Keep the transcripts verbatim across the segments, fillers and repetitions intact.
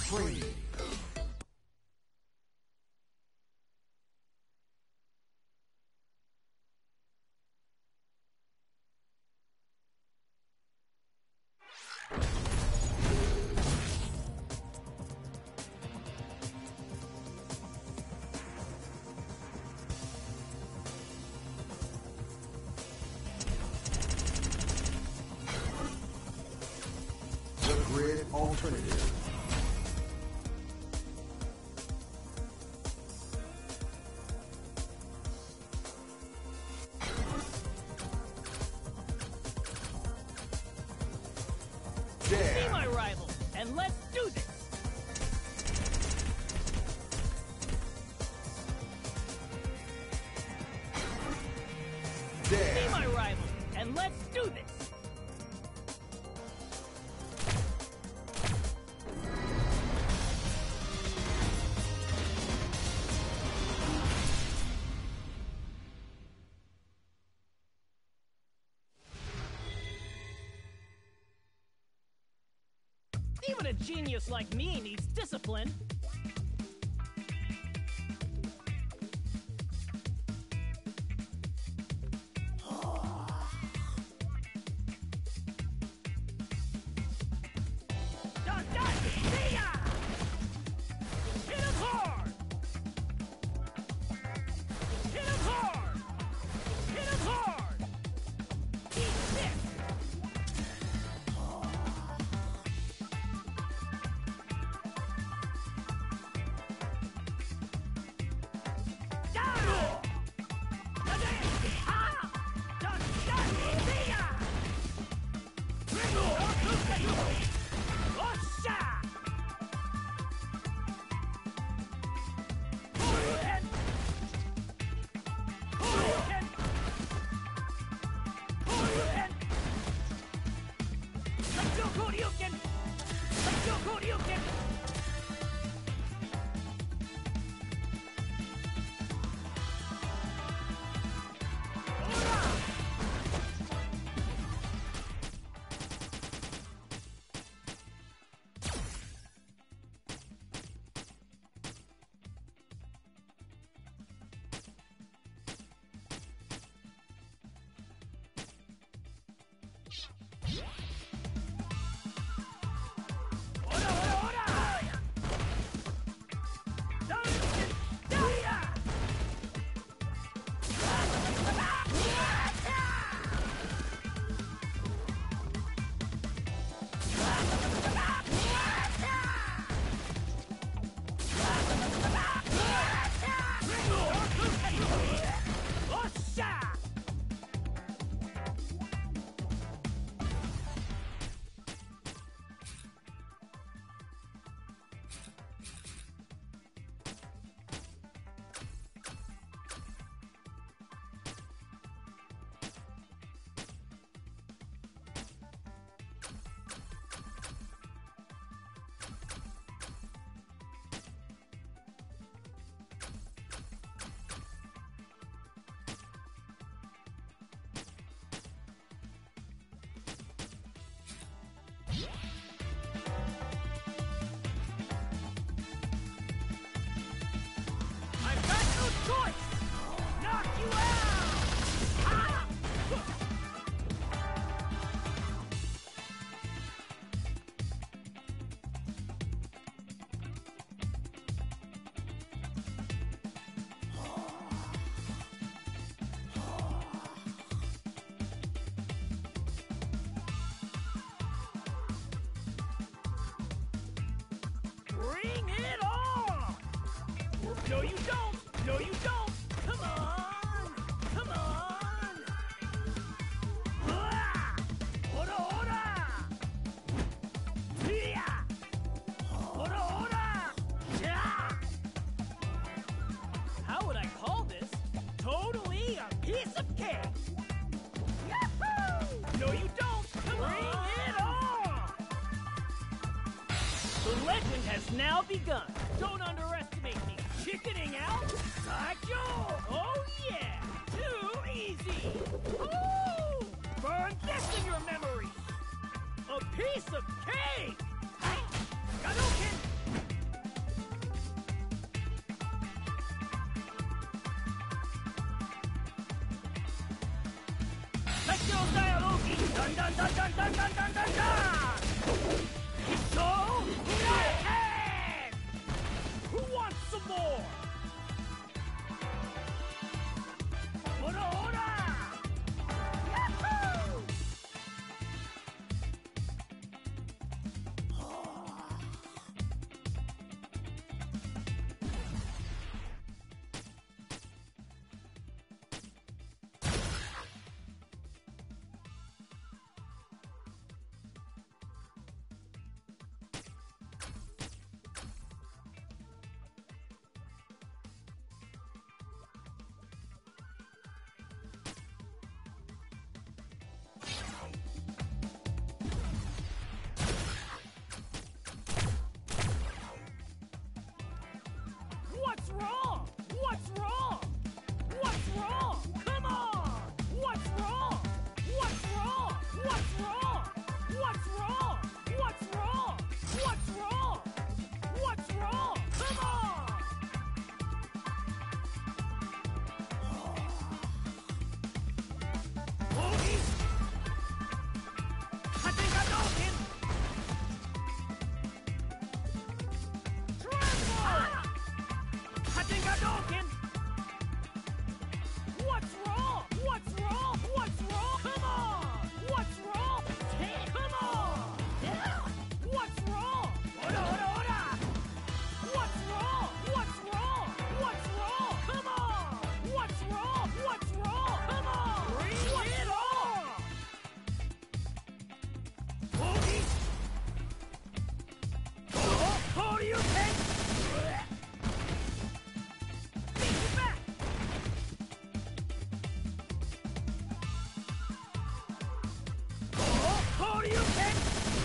Training. The Grid Alternative. Be my rival, and let's do this! Be Dash. my rival, and let's do this! Even a genius like me needs discipline. Dun, dun, see ya! Hit him hard! Hit him hard! Hit him hard! Eat this! I've got no choice! Knock you out! Ah! Bring it on! No, you don't! No, you don't! Come on! Come on! Ah! Ora, ora! Yeah! Ora, ora! Yeah! How would I call this? Totally a piece of cake! Yahoo! No, you don't! Come Bring on! it on! The legend has now begun. Don't underestimate me. Chickening out? Sacho! Oh yeah! Too easy! Ooh! Burn this in your memory! A piece of cake! Hadouken! Special dialogue! Dun dun dun dun dun dun dun dun dun! So, ahead! Who wants some more? Ora ora! Yahoo! What's wrong? What's wrong? What's wrong? Come on! What's wrong? What's wrong? What's wrong? What's wrong? What's wrong? What's wrong? What's wrong? Come on! Bogey! Hadouken! Tremble! Hadouken! What's wrong? What's wrong? What's wrong? Come on! What's wrong? Come on! What's wrong? Ora, ora, ora! What's wrong? What's wrong? What's wrong? Come on! What's wrong? What's wrong? Come on! Bring it on! Bogey! Oh, how do you think? Take it back! Oh, how do you think?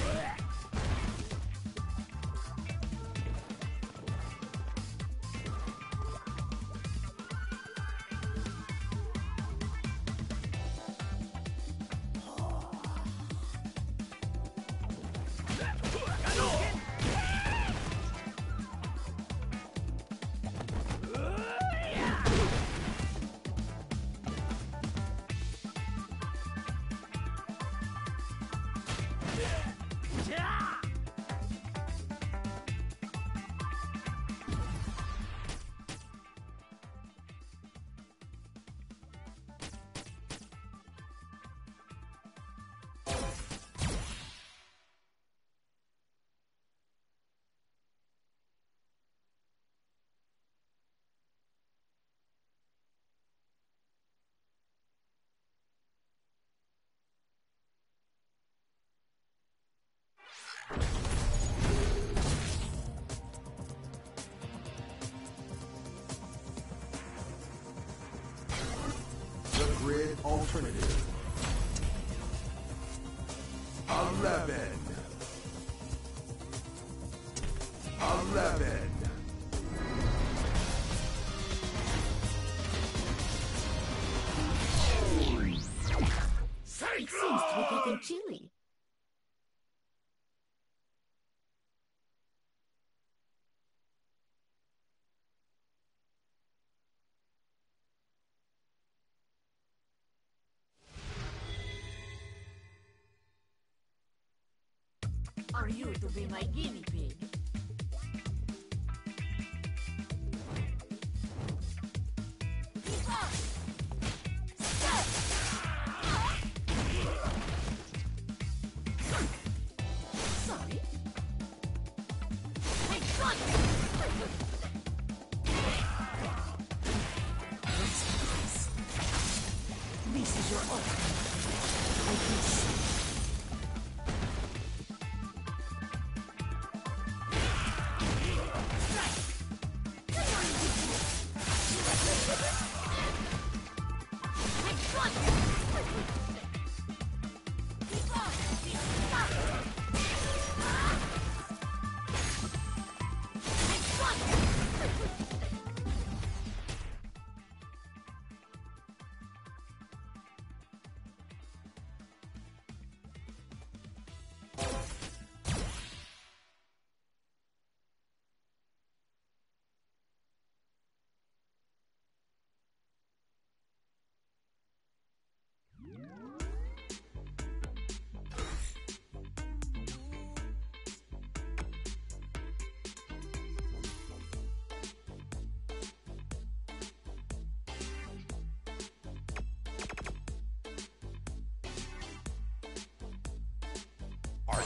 Hadouken! Yeah! Yeah! The grid alternative. Eleven. Eleven. It seems to be getting chilly. Are you to be my guinea pig? Sorry? Hey, son! This is your offer. I can see.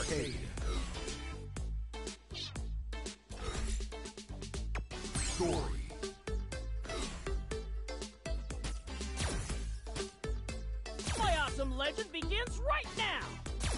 Arcade. Story. My awesome legend begins right now!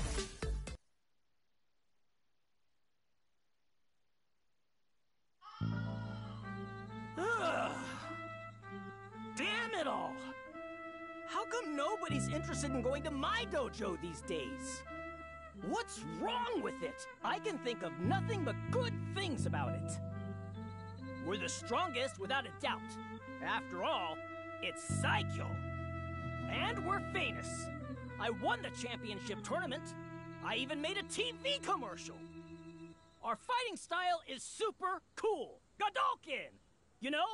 Ugh. Damn it all! How come nobody's interested in going to my dojo these days? What's wrong with it? I can think of nothing but good things about it. We're the strongest without a doubt. After all, it's Saikyo. And we're famous. I won the championship tournament. I even made a T V commercial. Our fighting style is super cool. Godolkin! You know?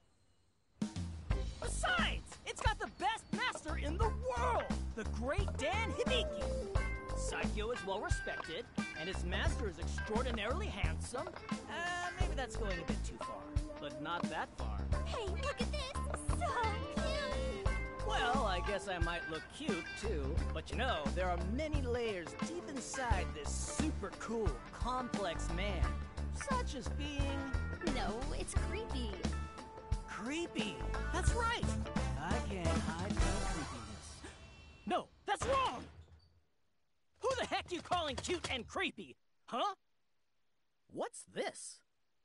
Besides, it's got the best master in the world, the great Dan Hibiki. Saikyo is well respected, and his master is extraordinarily handsome. Uh, maybe that's going a bit too far, but not that far. Hey, look at this! So cute! Well, I guess I might look cute, too. But you know, there are many layers deep inside this super cool, complex man. Such as being... No, it's creepy. creepy. That's right. I can't hide my creepiness. No, that's wrong! Who the heck you calling cute and creepy? Huh? What's this?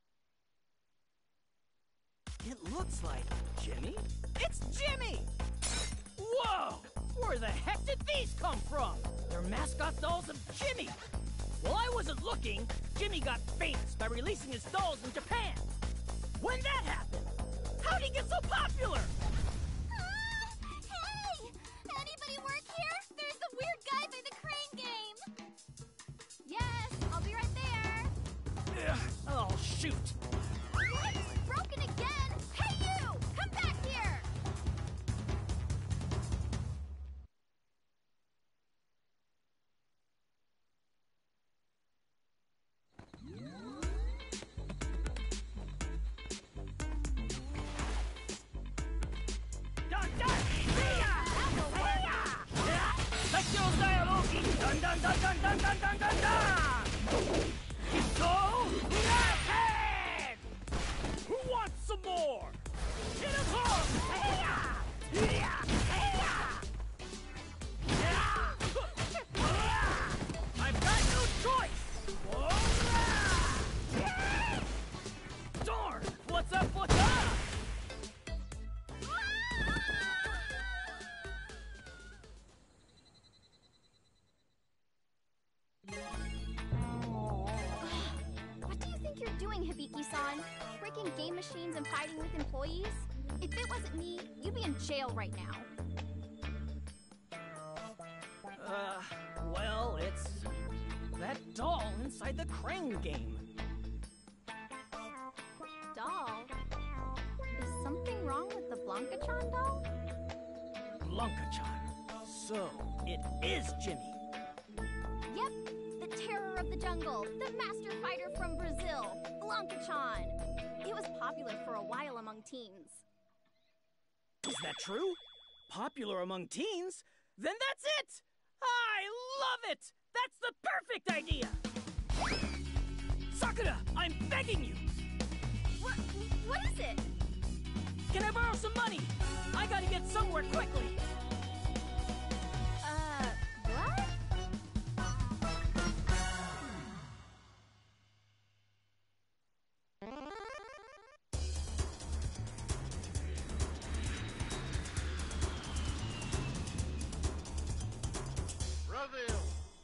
It looks like Jimmy? It's Jimmy! Whoa! Where the heck did these come from? They're mascot dolls of Jimmy! While I wasn't looking, Jimmy got famous by releasing his dolls in Japan. When that happened, how'd he get so popular? Ah! Hey! Anybody work here? There's the weird guy by the crane game. Yes, I'll be right there. Ugh, oh, shoot. What? Broken again? Hey, you! Come back here! Dun dun! Hiya! Hiya! Saikyo Dialogi! Dun dun dun dun dun dun dun dun dun! Go! Ahead! Who wants some more? Hit us hard! Hiya! Hiya! Hiya! I've got no choice! Darn! What's up, what's up? What do you think you're doing, Hibiki-san? Breaking game machines and fighting with employees? If it wasn't me, you'd be in jail right now. Uh, well, it's that doll inside the crane game. Doll? Is something wrong with the Blanca-chan doll? Blanca-chan. So, it is Jimmy. Yep, the terror of the jungle, the master fighter from Brazil, Blanca-chan. It was popular for a while among teens. Is that true? Popular among teens? Then that's it! I love it! That's the perfect idea! Sakura, I'm begging you! What? What is it? Can I borrow some money? I gotta get somewhere quickly! Uh, what? Brazil.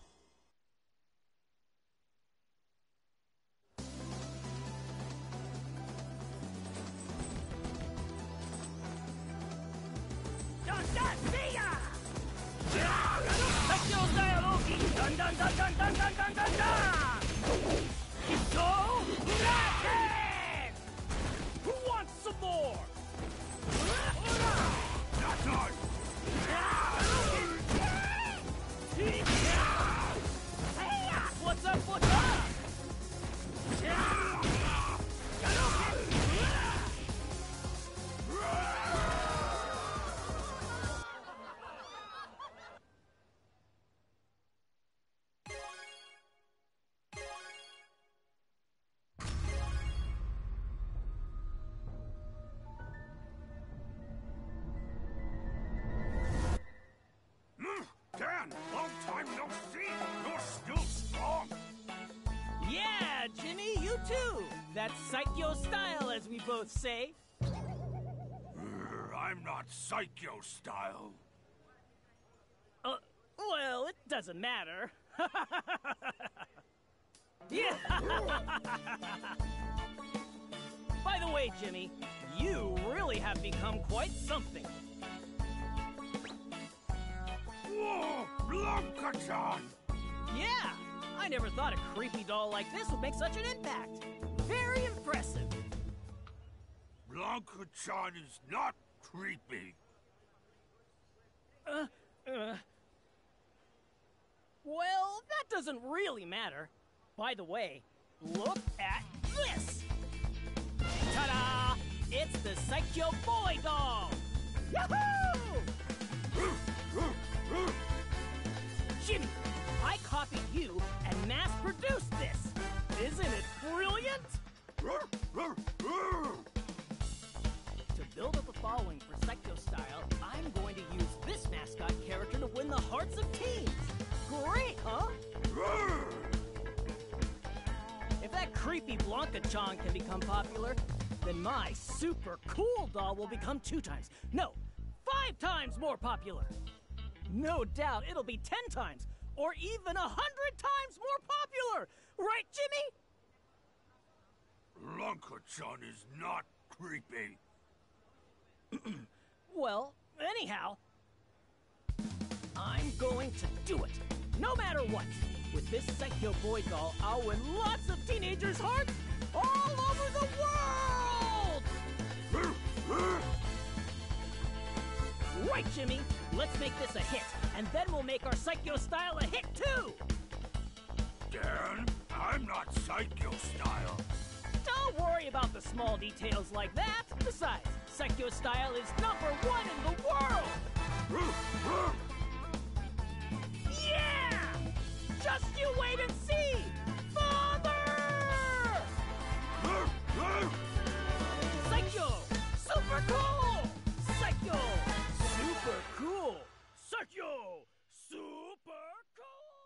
Dun dun see ya! Saikyo Dialogi! Dun dun dun dun dun dun dun dun dun! Go! Ahead! Who wants some more? Not on! What's up, what's up? That's Psycho style, as we both say. Uh, I'm not Psycho style. Uh, well, it doesn't matter. Yeah. By the way, Jimmy, you really have become quite something. Whoa! Blanca-chan! Yeah, I never thought a creepy doll like this would make such an impact. Very impressive. Blanca-chan is not creepy. Uh, uh... Well, that doesn't really matter. By the way, look at this! Ta-da! It's the Psycho Boy doll! Yahoo! Jimmy, I copied you and mass-produced this. Isn't it brilliant? To build up a following for Psycho Style, I'm going to use this mascot character to win the hearts of teens. Great, huh? If that creepy Blanca-chan can become popular, then my super cool doll will become two times, no, five times more popular. No doubt it'll be ten times, or even a hundred times more popular. Right, Jimmy? Blanca-chan is not creepy. Well, anyhow, I'm going to do it, no matter what. With this Psycho Boy doll, I'll win lots of teenagers' hearts all over the world! Right, Jimmy, let's make this a hit, and then we'll make our Psycho Style a hit, too! Dan, I'm not Psycho style. Don't worry about the small details like that. Besides, Psycho Style is number one in the world! Yeah! Just you wait and see! Father! Psycho! Super cool! Psycho! Super cool! Psycho! Super cool!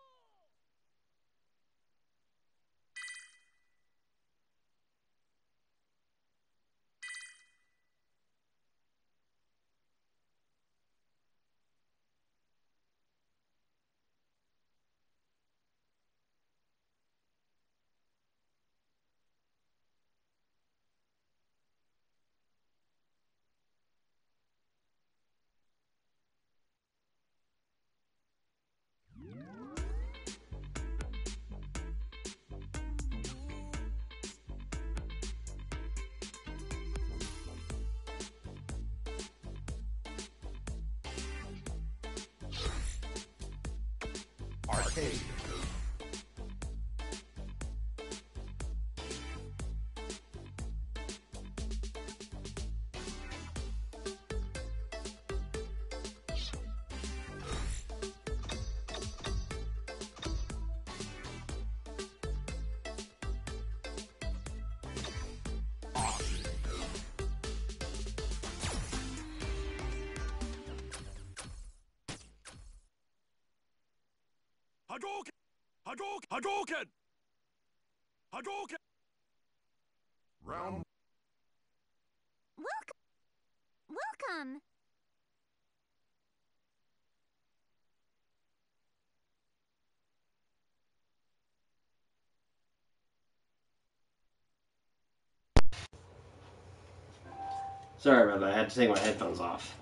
Arcade. Hadouken! Hadouken! Hadouken! Hadouken! Round. Welcome. Welcome. Sorry about that, I had to take my headphones off.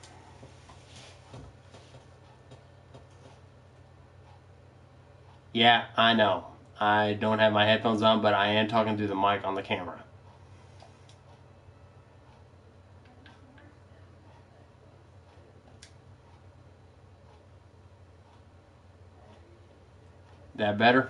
Yeah, I know. I don't have my headphones on, but I am talking through the mic on the camera. That better?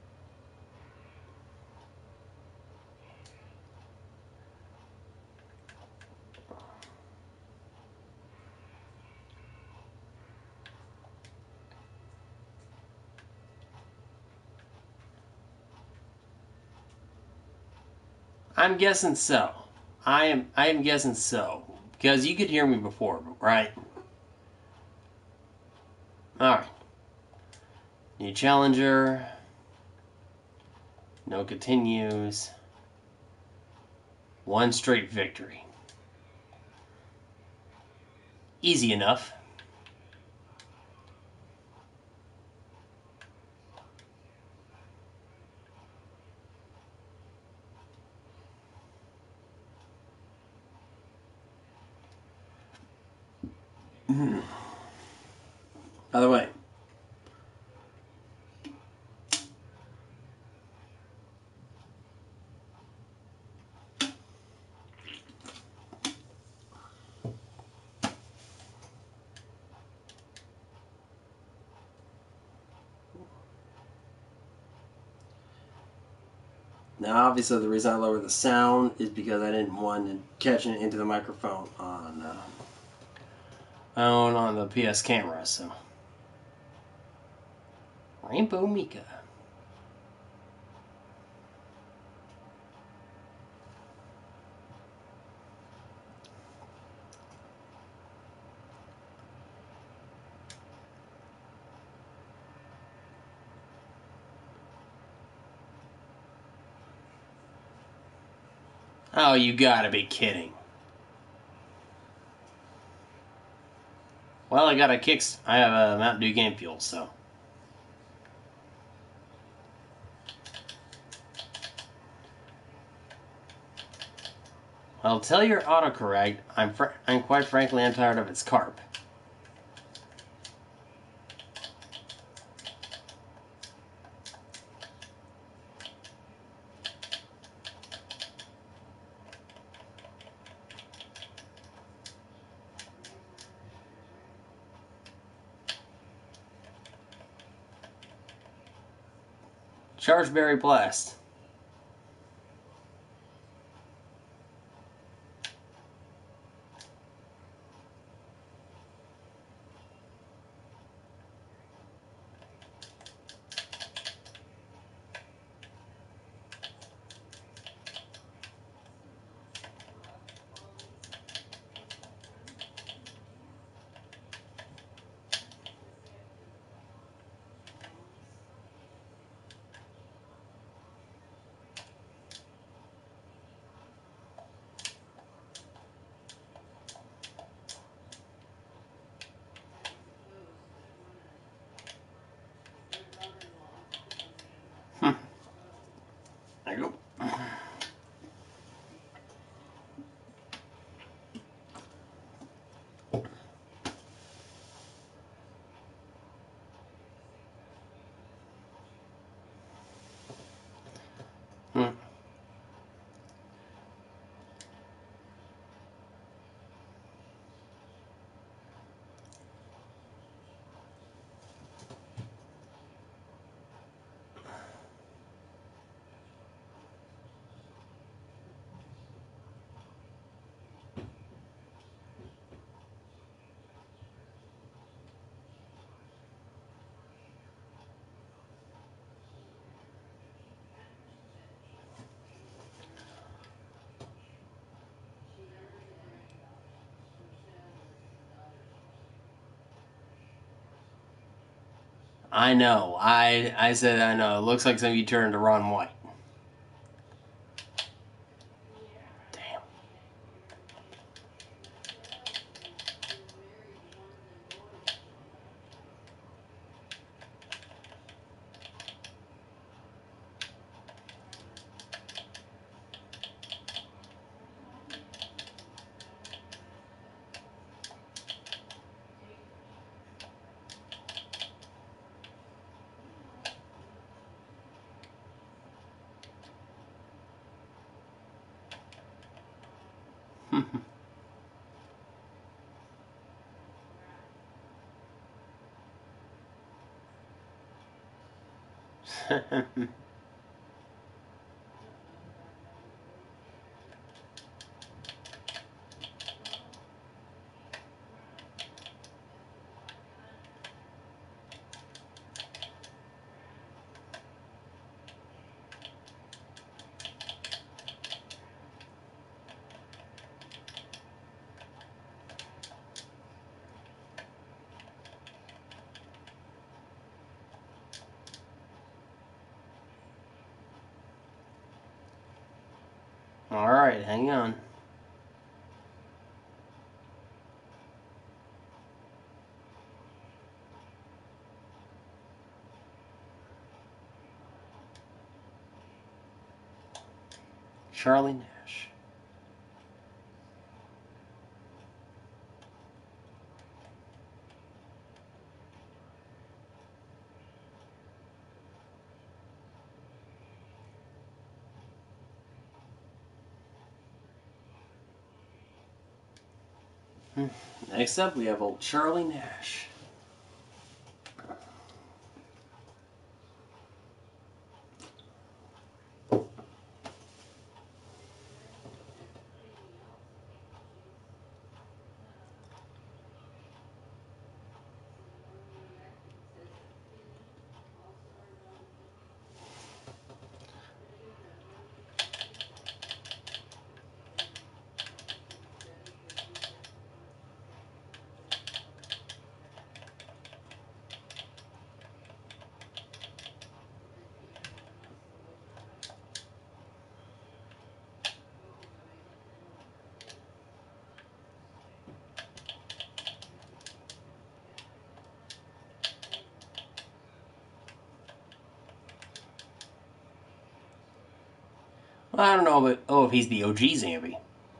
I'm guessing so. I am I am guessing so. Because you could hear me before, right? Alright. New challenger. No continues. One straight victory. Easy enough. By the way, now obviously the reason I lowered the sound is because I didn't want to catch it into the microphone on uh, my own on the P S camera. So, Rainbow Mika. Oh, you gotta be kidding. Well, I got a kicks. I have a Mountain Dew Game Fuel, so. Well, tell your autocorrect, I'm fr I'm quite frankly, I'm tired of its carp. Chargeberry Blast. There you go. Hmm. I know. I I said I know. It looks like some of you turned to Ron White. Damn. Alright, hang on. Charlie Nash. Next up, we have old Charlie Nash. Well, I don't know, but oh, if he's the O G Zambi.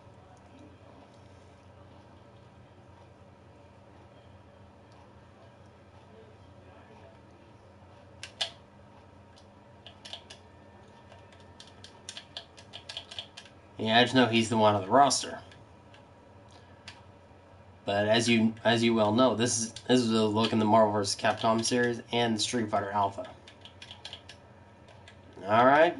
Yeah, I just know he's the one on the roster. But as you as you well know, this is this is a look in the Marvel versus. Capcom series and Street Fighter Alpha. All right.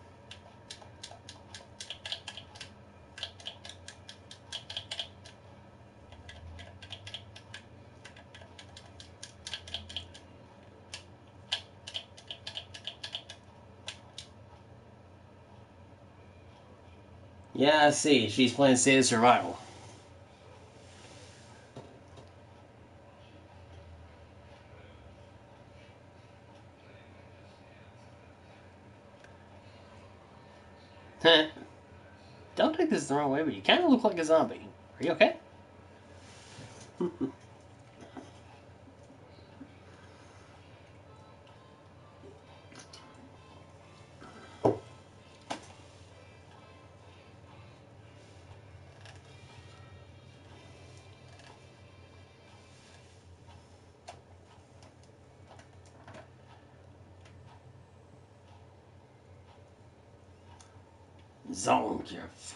Yeah, I see. She's playing State of Survival. Don't take this the wrong way, but you kind of look like a zombie. Are you okay? Zangief.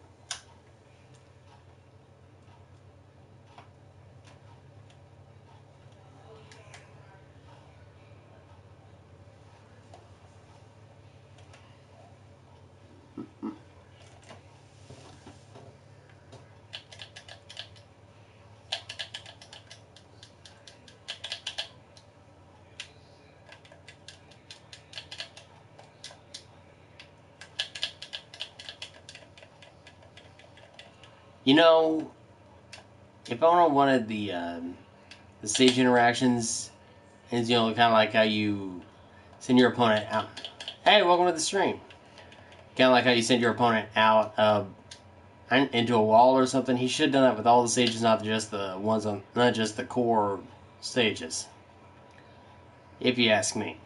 You know, if I wanted the um, the stage interactions, is you know kind of like how you send your opponent out. Hey, welcome to the stream. Kind of like how you send your opponent out uh, into a wall or something. He should have done that with all the stages, not just the ones on, not just the core stages. If you ask me.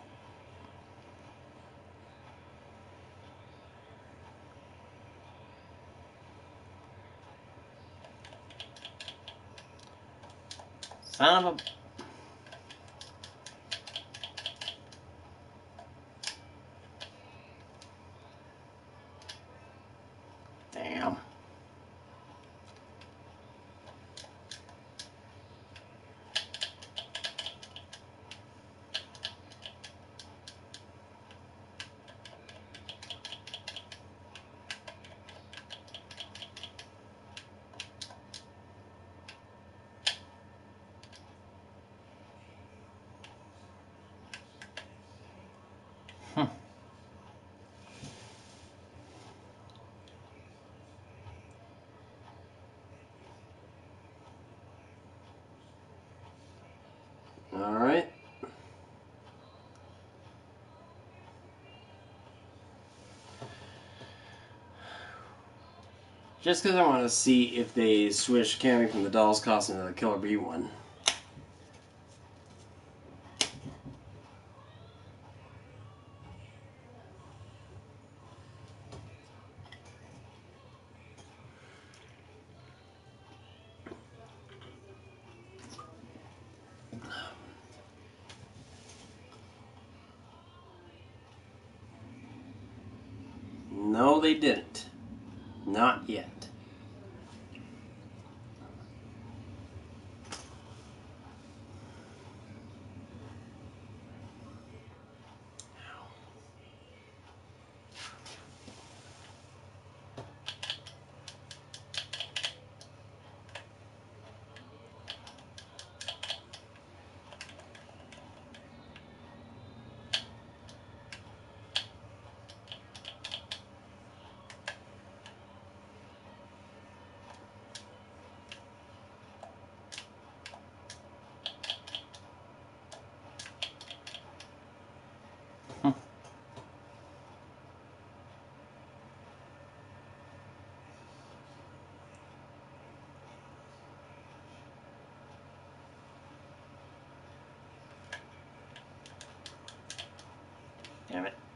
Son of a... Damn. Hmm. All right. Just because I want to see if they switch Cammy from the doll's costume to the Killer Bee one. No, they didn't. Not yet. Damn it.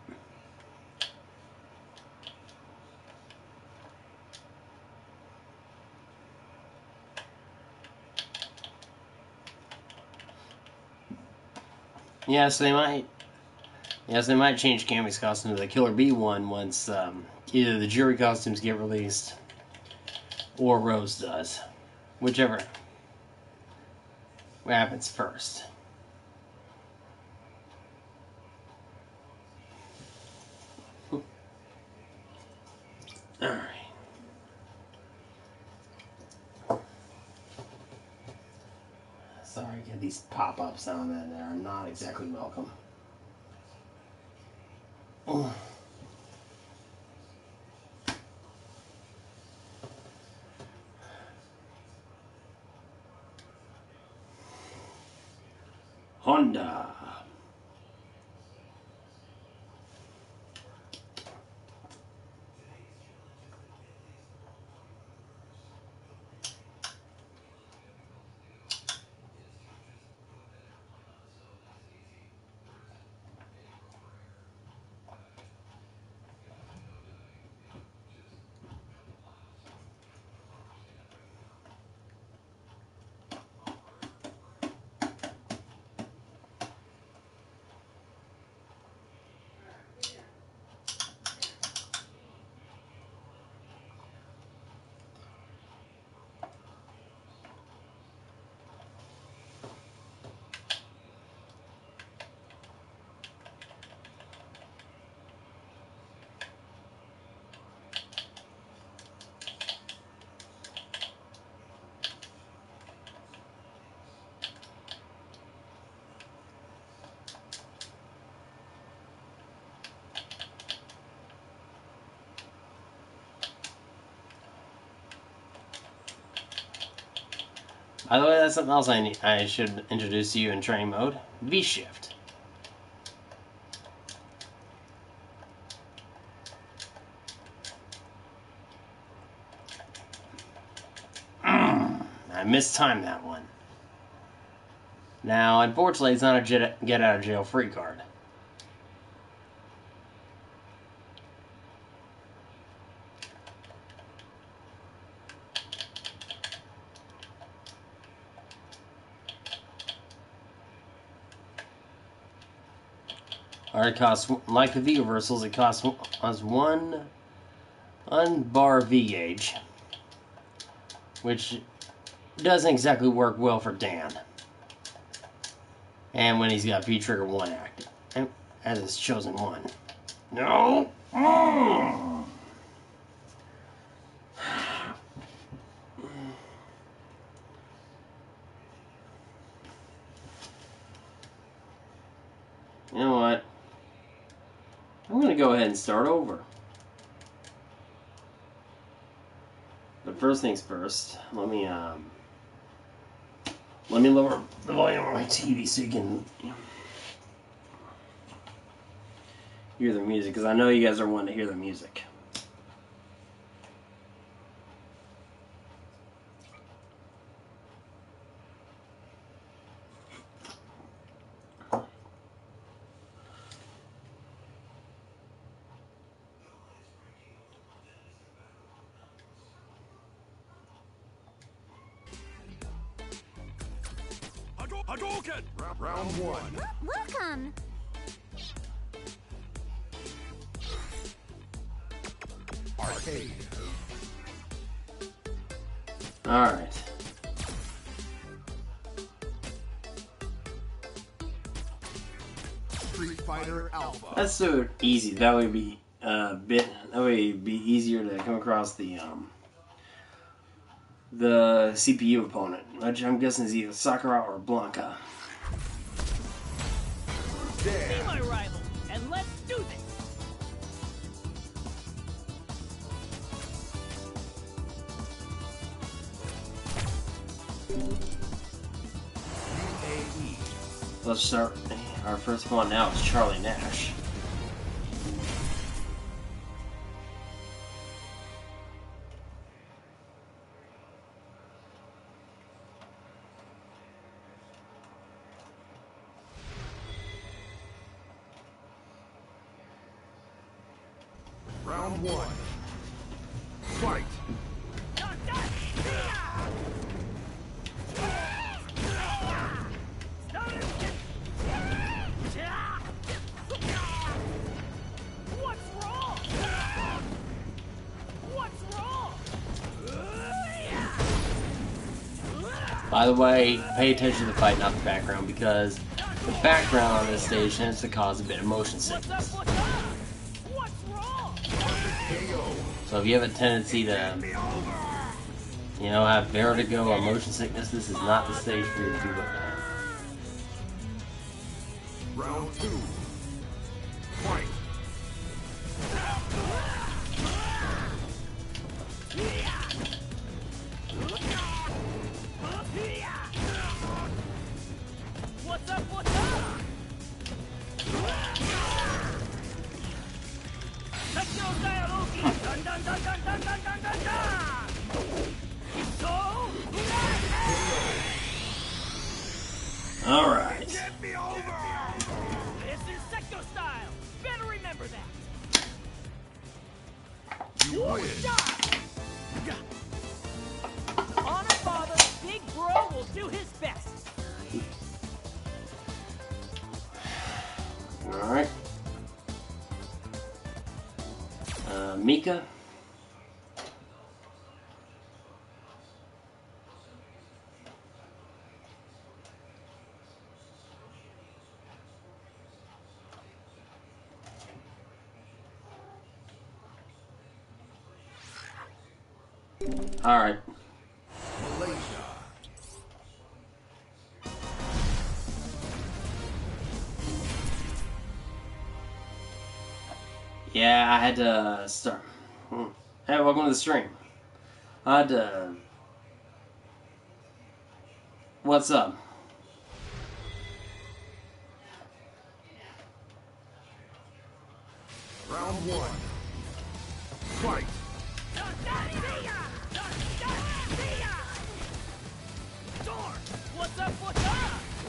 Yes, they might. Yes, they might change Cammy's costume to the Killer Bee one once um, either the jury costumes get released or Rose does. Whichever happens first. Alright. Sorry, I get these pop-ups now and then that are not exactly welcome. Oh. Honda. By the way, that's something else I need, I should introduce to you in training mode. V-Shift. I mistimed that one. Now, unfortunately, it's not a get out of jail free card. Alright, it costs, like the V reversals, it costs us one unbar V gauge, which doesn't exactly work well for Dan. And when he's got V trigger one active, and as his chosen one. No. Mm. You know what? I'm going to go ahead and start over. But first things first, let me um, let me lower the volume on my T V so you can hear the music, because I know you guys are wanting to hear the music. Hadouken! Round one. Welcome! Arcade. Alright. Street Fighter Alpha. That's so easy. That would be a bit. That would be easier to come across the um the C P U opponent, which I'm guessing is either Sakura or Blanca. Be my rival, and let's do this! Let's start. Our first one now is Charlie Nash. Round one. Fight. What's wrong? What's wrong? By the way, pay attention to the fight, not the background, because the background on this stage tends to cause a bit of motion What's up? sickness. What's up? What's wrong? So if you have a tendency to, you know, have vertigo or motion sickness, this is not the stage for you to do that. Round two. Fight. What's up? What's up? Techno Dialogi! Dun dun dun dun dun dun dun dun dun! So, Alright. Get me over! this is Secto style. Better remember that. You win. Honor Father, Big Bro will do his best. Alright. Uh, Mika. Alright. Malaysia. Yeah, I had to start. Hmm. Hey, welcome to the stream. I had to. What's up? Round one. Fight. What's up? What's up?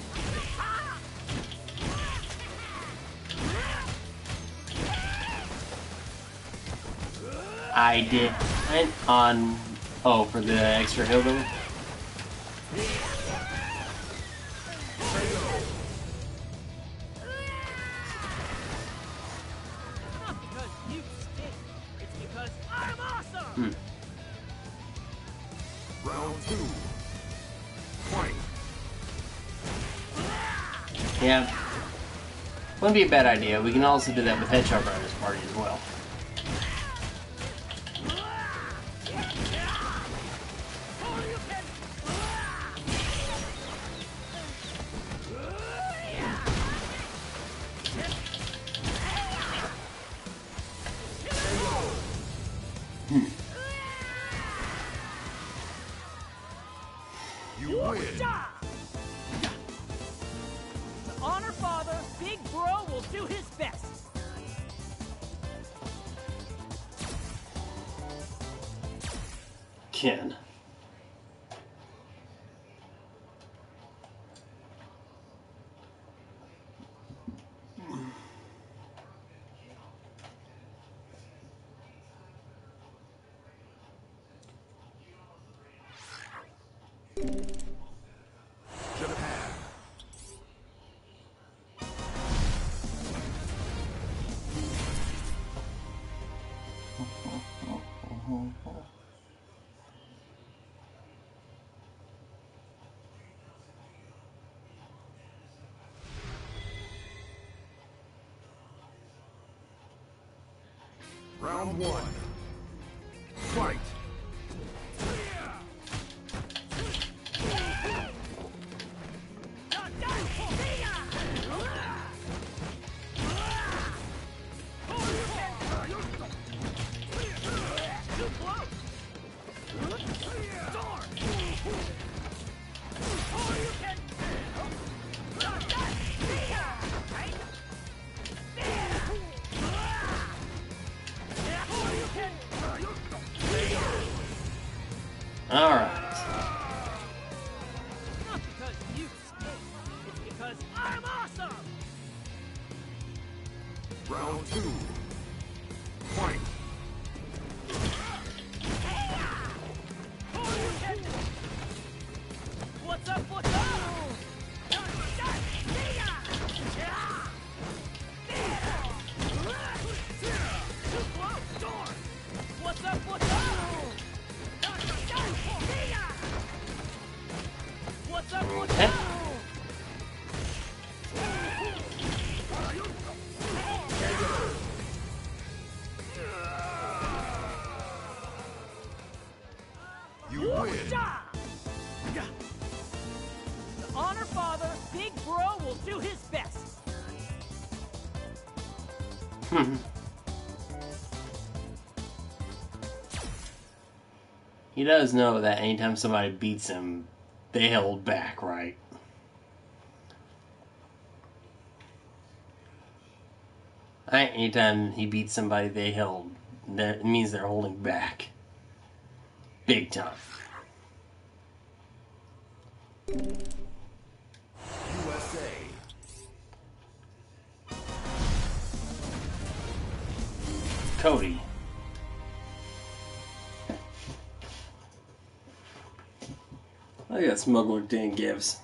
I did went on. Oh, for the extra hill building? Not because you stink. It's because I'm awesome. Hmm. Round two. Fight. Yeah. Wouldn't be a bad idea. We can also do that with Hedgehog Rider's party as well. You win. To honor Father, Big Bro will do his best. Ken. Japan. Round one. Fight. All right. Not because you stink. It's because I'm awesome. Round two. Fight. What's up? What's up? What's up? What's up? What's up? What's Okay. up? You win. Ja! The Honor Father, Big Bro, will do his best. Hmm. He does know that anytime somebody beats him, they hold back, right? I, anytime he beats somebody, they held. That means they're holding back, big time. U S A. Cody. I got Smuggler Dan Gibbs.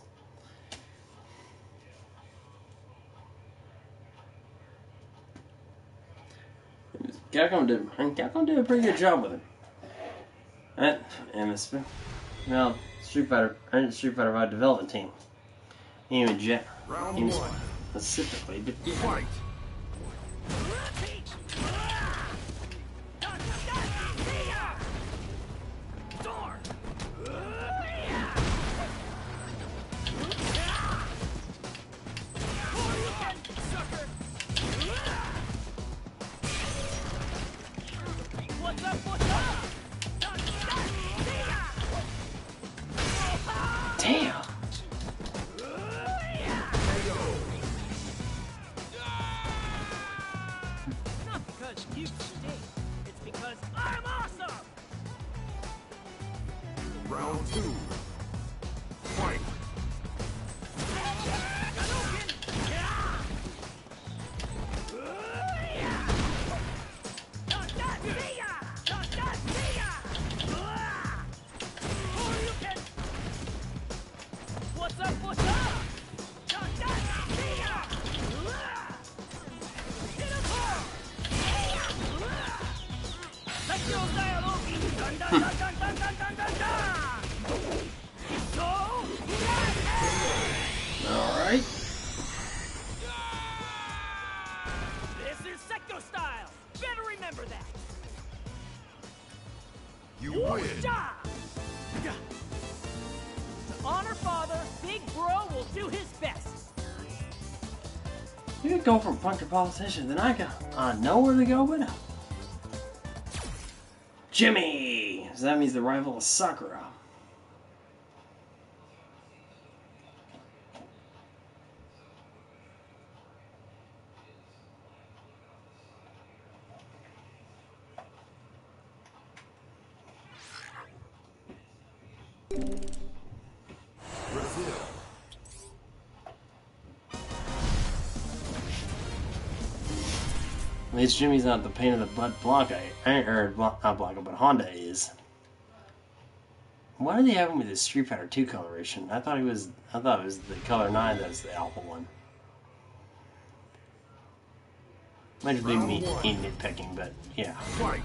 Capcom did, Capcom did a pretty good job with it. And, and it's, well, Street Fighter, and Street Fighter five development team. Even Jet, Round even one. specifically, but yeah. Fight. What's up? What's up? Damn. Not because you stink. It's because I'm awesome. Round two. Fight. What's up? What's up? Alright. This is Secto style. Better remember that. You win. Ja! The Honor Father, Big Bro, will do his best. You could go for a punch a politician, then I got I know where to go with him. Jimmy! So that means the rival of Sakura. Brazil. At least Jimmy's not the pain in the butt Blanca, or not Blanca, but Honda is. Why do they have him with his Street Fighter two coloration? I thought he was. I thought it was the color nine that's the alpha one. Might just be me nitpicking, but yeah. Fight.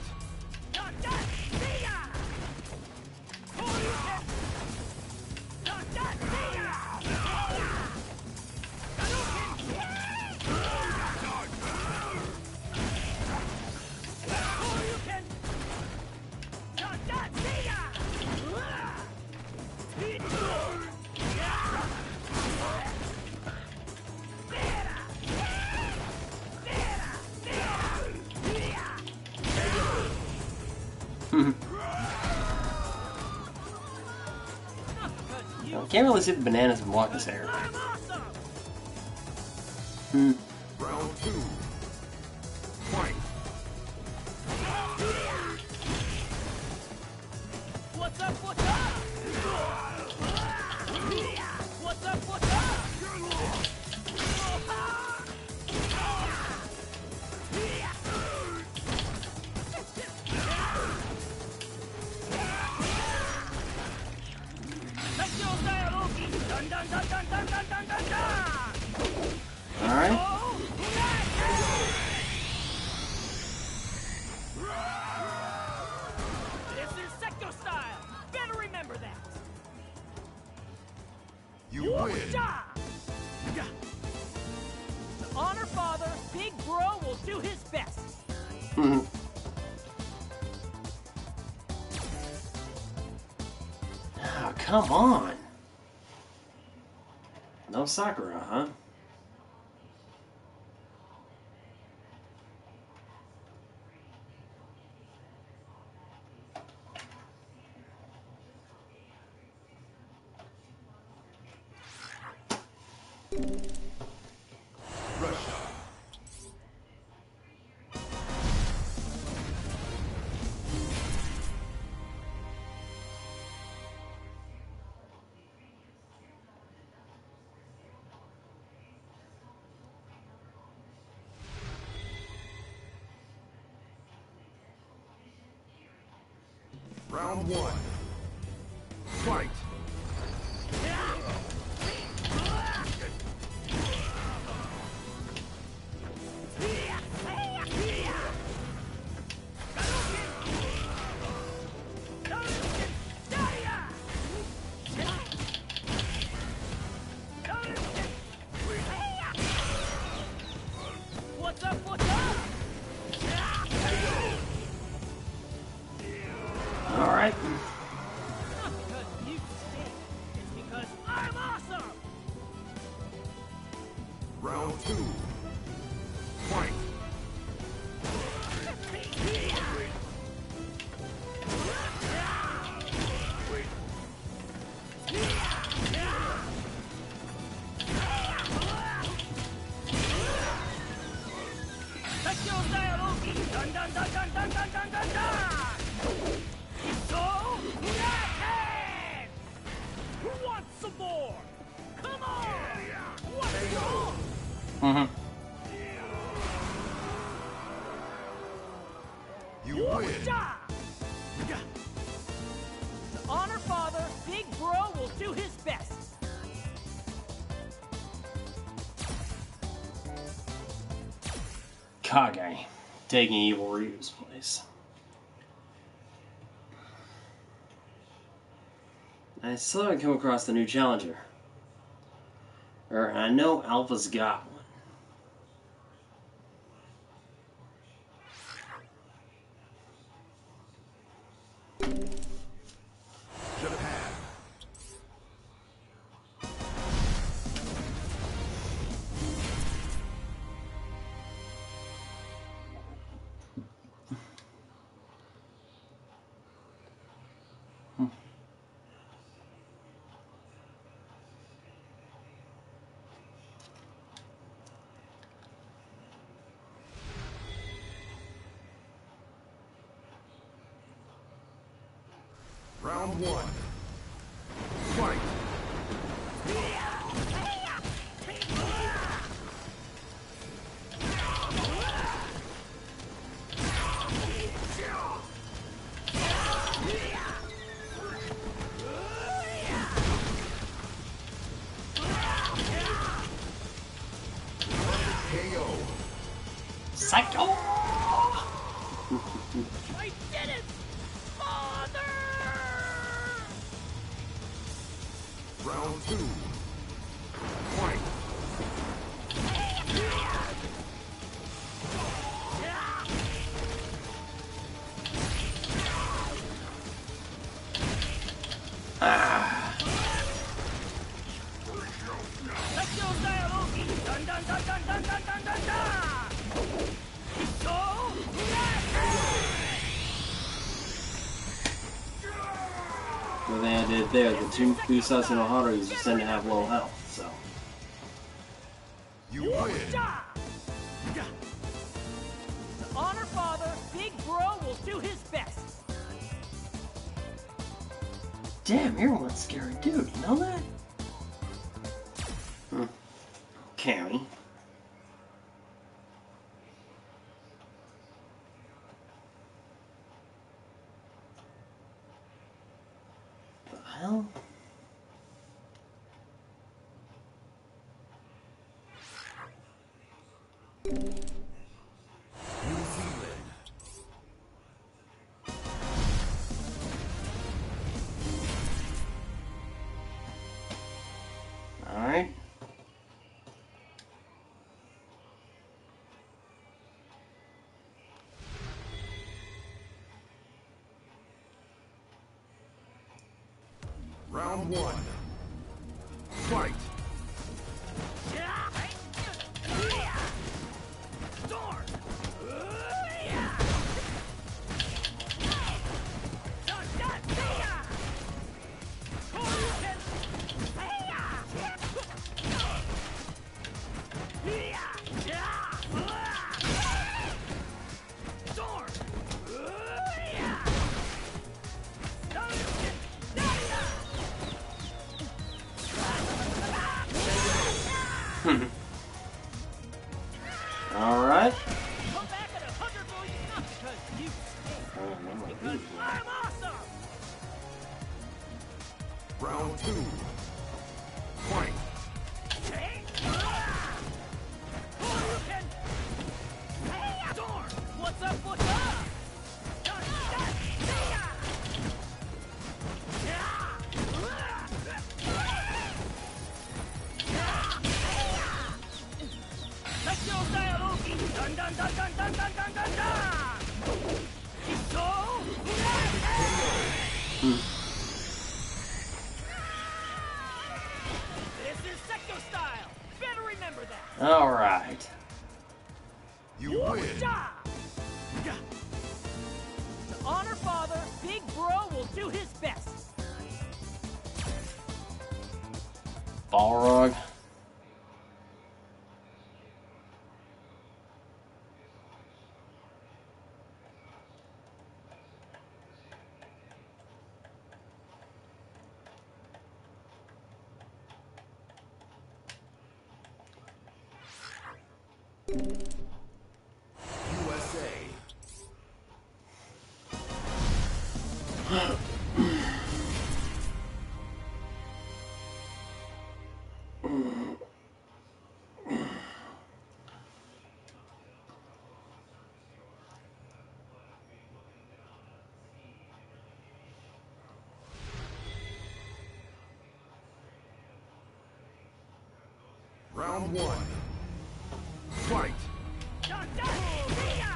Can't really see the bananas in Wonka's hair. I'm awesome! Hmm. Round two. Fight. What's up, what's up? What's up, what's up? Dun, dun, dun, dun, dun, dun, dun, dun, dun. Alright. Oh, this is Secto style. Better remember that. You win. Ja. To honor father, Big Bro will do his best. Mhm. Oh, come on. No Sakura, huh? Russia. Round one. Fight. What's up, what's up? Alright. Not because you stink. It's because I'm awesome! Round two. Fight. Secto style Oki! Dun dun dun dun dun dun dun dun dun! So, Racket! Who wants some more? Come on! What's wrong? Mm-hmm. You win. Ja! To honor father, Big Bro will do his best. Kage, taking Evil Ryu's place. I still haven't come across the new challenger. Or I know Alpha's got one. Japan. Round one. Fight. K O. Psycho! I did it! Father! Round two. Fight. Ah. Secto style Oki! Dun dun dun dun dun dun dun dun dun! So, Racket! With way I did there. The two Kusatsu no Harus just tend to have low health, so. You win. To honor father, Big Bro will do his best. Damn, you're one scary dude, you know that? Hmm. Cammy. The hell? New Zealand. Alright. Round one. Fight. Alright. Come back at a hundred million not because you stink, because I'm awesome! Round two. Fight. What's up, what's up? Dun dun dun dun dun dun dun dun dun! This is Secto style! Better remember that! Alright. You win. To honor father, Big Bro will do his best. Balrog. U S A. Round one. Fight. Dun, dun, see-ya!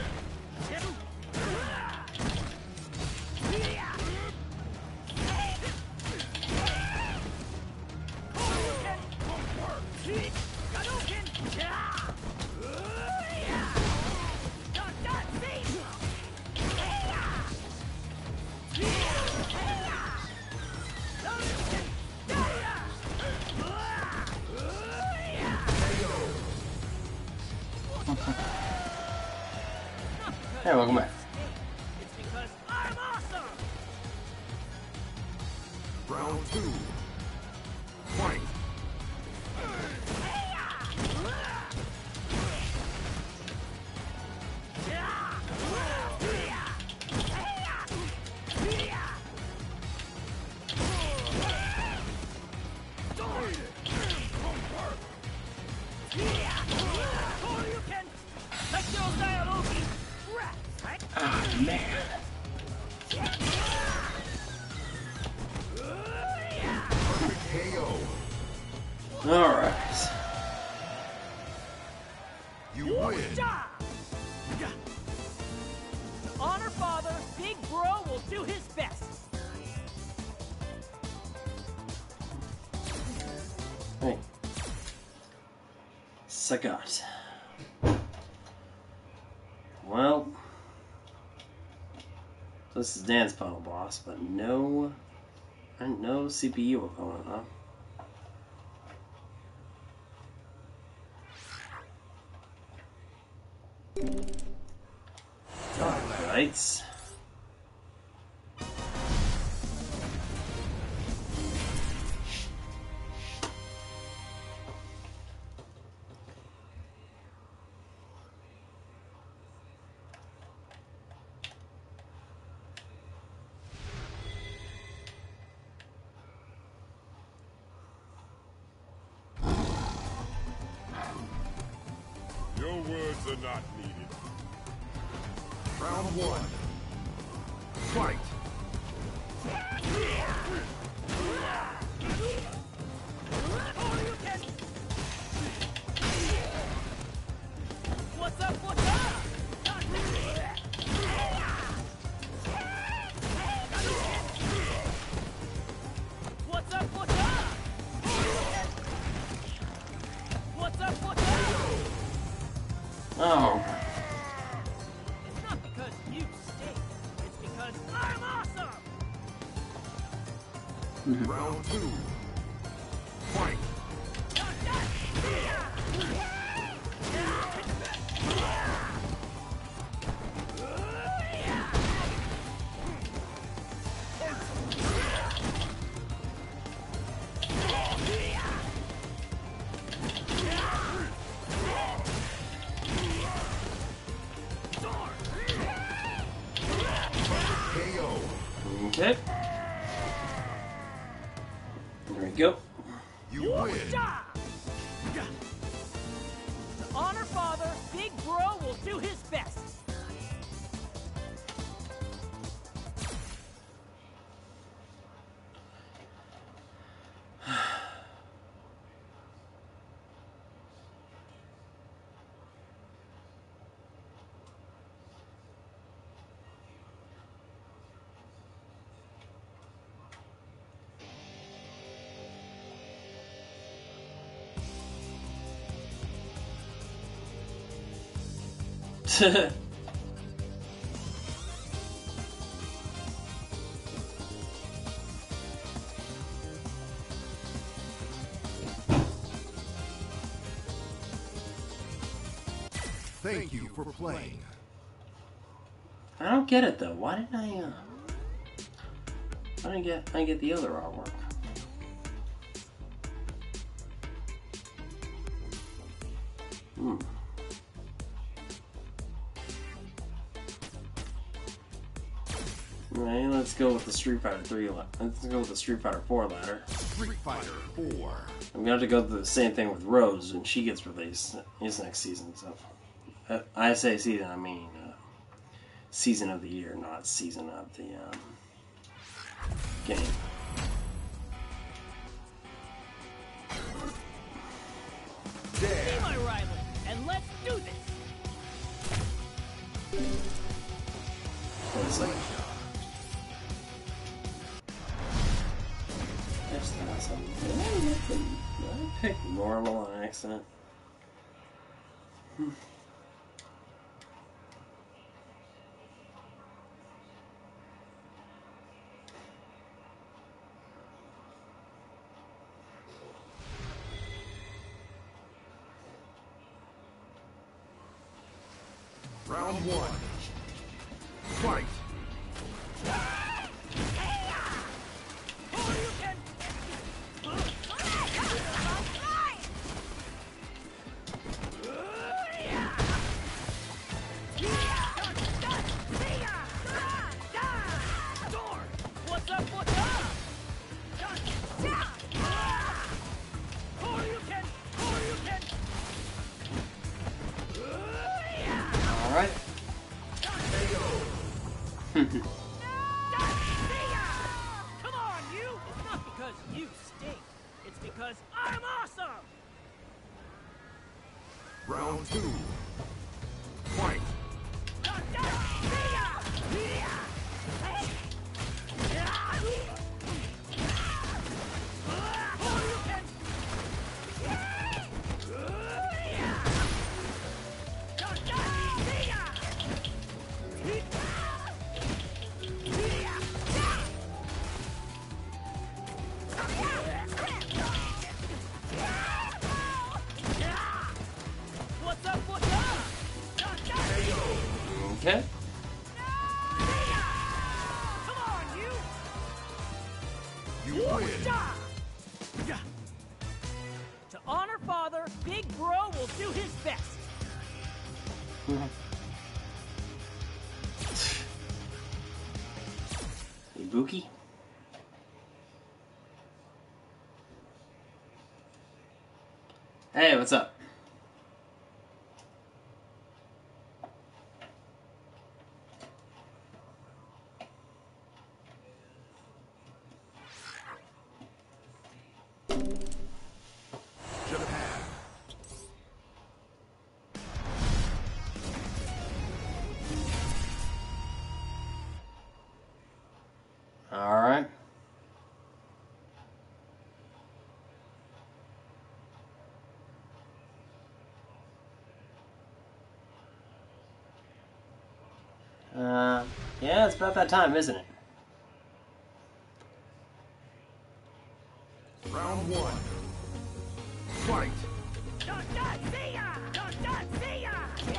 Hey, welcome back. It's because I'm awesome! Round two. Fight. Ah, man. Perfect K O. Alright. You win. To honor father, Big Bro will do his best. Hey. Sagat. Well, this is Dan's final boss, but no And no C P U opponent, huh? Alright. Your words are not needed. Round one. Fight. What's up, what's up? What's up, what's up? What's up, what's up? Oh. It's not because you stink. It's because I'm awesome! Round two. Fight. K O. Okay. There we go. You win. Ja! To honor father, Big Bro will do his best. Thank you for playing. I don't get it though. Why didn't I? Uh, why didn't I get? I get the other artwork. Hmm. Right, let's go with the Street Fighter three. Let's go with the Street Fighter four ladder. Street Fighter four. I'm gonna have to go through the same thing with Rose when she gets released this next season. So, uh, I say season, I mean uh, season of the year, not season of the um, game. Be my rival, and let's do this. It's like, there's not some. Did I pick the- did I pick normal on accident? Hmm. Round one. Fight. What's up, what's up? Hadouken! Hadouken! Alright. Come on, you! It's not because you stink. It's because I'm awesome! Round two. Fight. Okay. Come on, you! You win. Yeah. To honor father, Big Bro will do his best. Ibuki? Hey, what's up? Japan. All right. Uh, yeah, it's about that time, isn't it? Round one. Fight. Dun, dun, see ya! Dun, dun, see ya!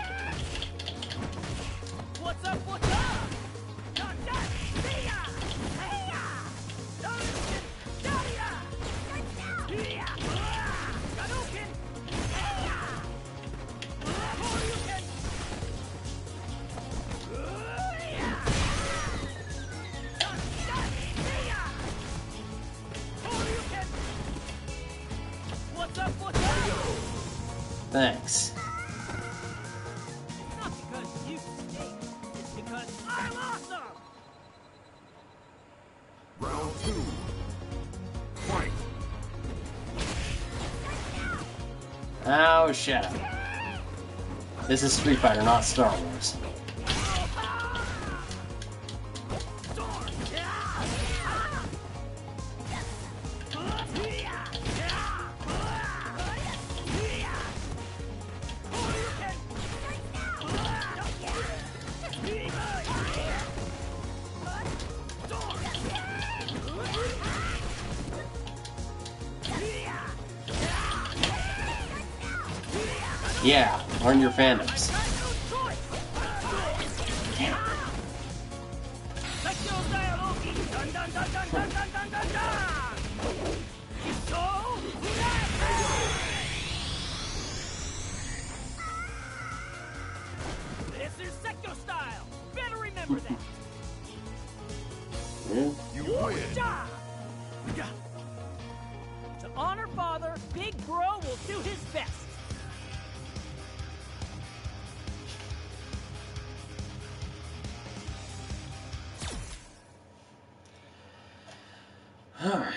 What's up, what's up? Dun, dun, see ya! Hey ya! Dun, dun, ya! Yeah! Hadouken! Hey ya! Hadouken! Yeah! Dun, dun, see ya! Hadouken! What's up, what's up? Thanks. Not because you stink, it's because I'm awesome! Round two. Fight. Oh, shut up. This is Street Fighter, not Star Wars. Yeah, learn your fandoms. This is Secto style. Better remember that. Yeah. You win. Ja! Ja! To honor father, Big Bro will do his best. All right.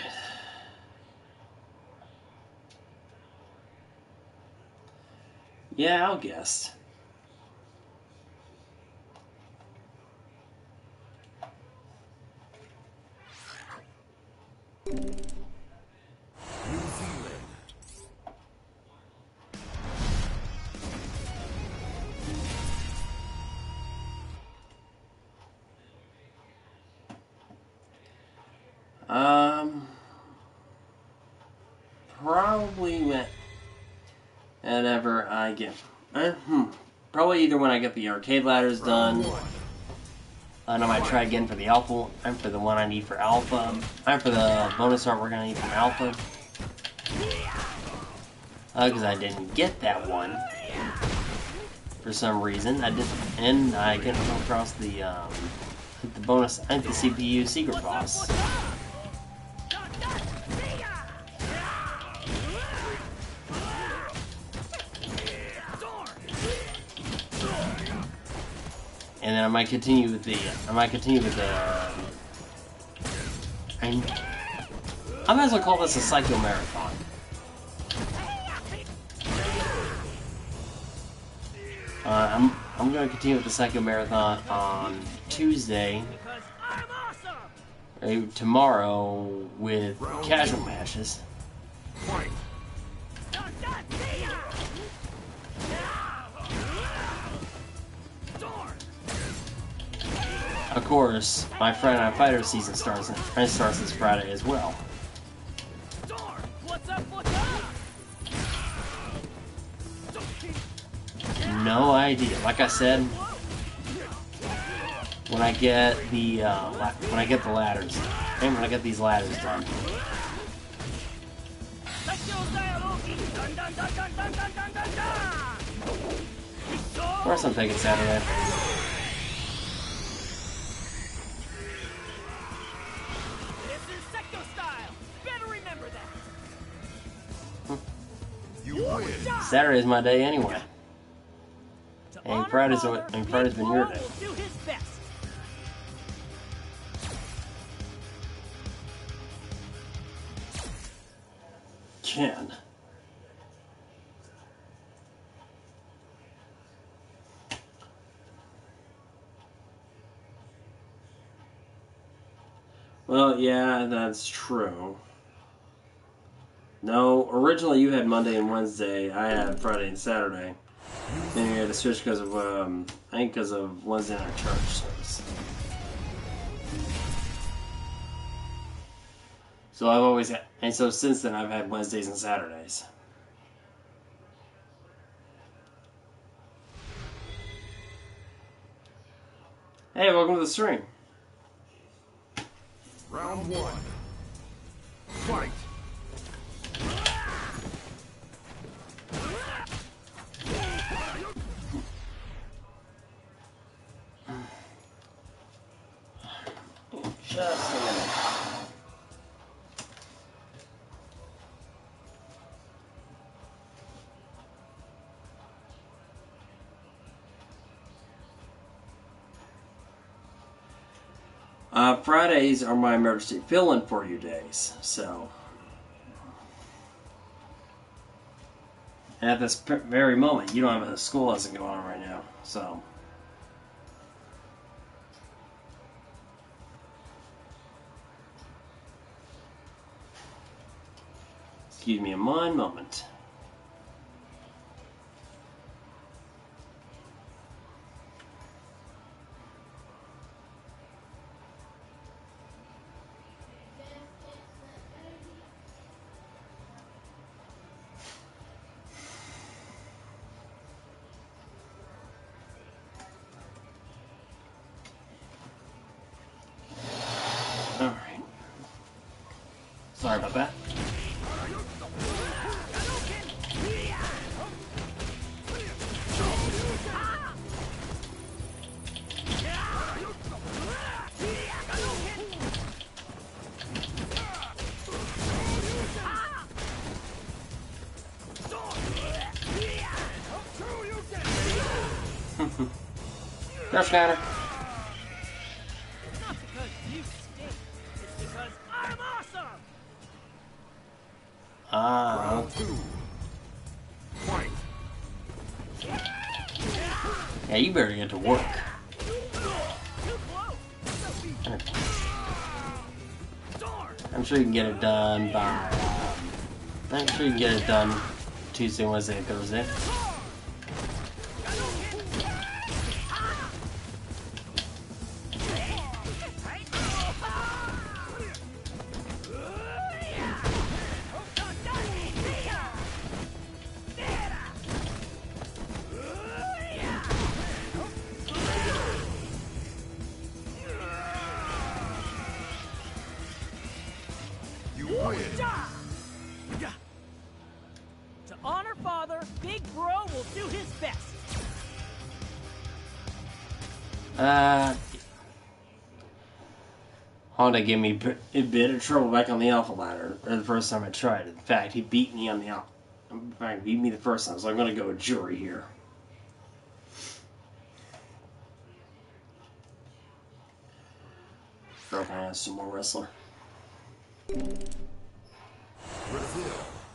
Yeah, I'll guess. New Zealand. Um, probably when, whenever I get, uh, hmm, probably either when I get the arcade ladders done. Round one. And I might try again for the alpha. I'm for the one I need for alpha. I'm for the bonus art we're gonna need from alpha. Because uh, I didn't get that one for some reason. I didn't, and I couldn't come across the um, the bonus. I think the C P U secret boss. And then I might continue with the. I might continue with the. I. I might as well call this a Psycho Marathon. Uh, I'm. I'm going to continue with the Psycho Marathon on Tuesday. Because I'm awesome! Or tomorrow with casual matches. Fight. Dun, dun, see ya! Of course, my Friday Night Fighter season starts. It starts this Friday as well. What's up, what's up? No idea. Like I said, when I get the uh, la when I get the ladders, and when I get these ladders done. Of course, I'm taking Saturday. This is Secto style. Better remember that. You win. Saturday is my day anyway. To And honor Friday's Father, and Friday's Big been your Bro day. will do his best. Ken. Well, yeah, that's true. No, originally you had Monday and Wednesday. I had Friday and Saturday. Then you had to switch because of, um, I think because of Wednesday night church service. So I've always had, and so since then I've had Wednesdays and Saturdays. Hey, welcome to the stream. Round one. Fight. Just a minute. Uh, Fridays are my emergency fill-in for you days, so. And at this p- very moment, you don't have a school lesson going on right now, so. Excuse me a one moment. Alright. Sorry about that. Crush counter. Not because you stink. It's because I'm awesome. Ah. Round two. Fight. Yeah, you better get to work. Too close. Darn. I'm sure you can get it done by. Um, I'm sure you can get it done Tuesday, Wednesday, Thursday. You win. To honor Father, Big Bro will do his best. Uh, Honda gave me a bit of trouble back on the Alpha Ladder the first time I tried it. In fact, he beat me on the Alpha. In fact, he beat me the first time, so I'm going to go with Jury here. Or can I ask some more wrestler? Brazil.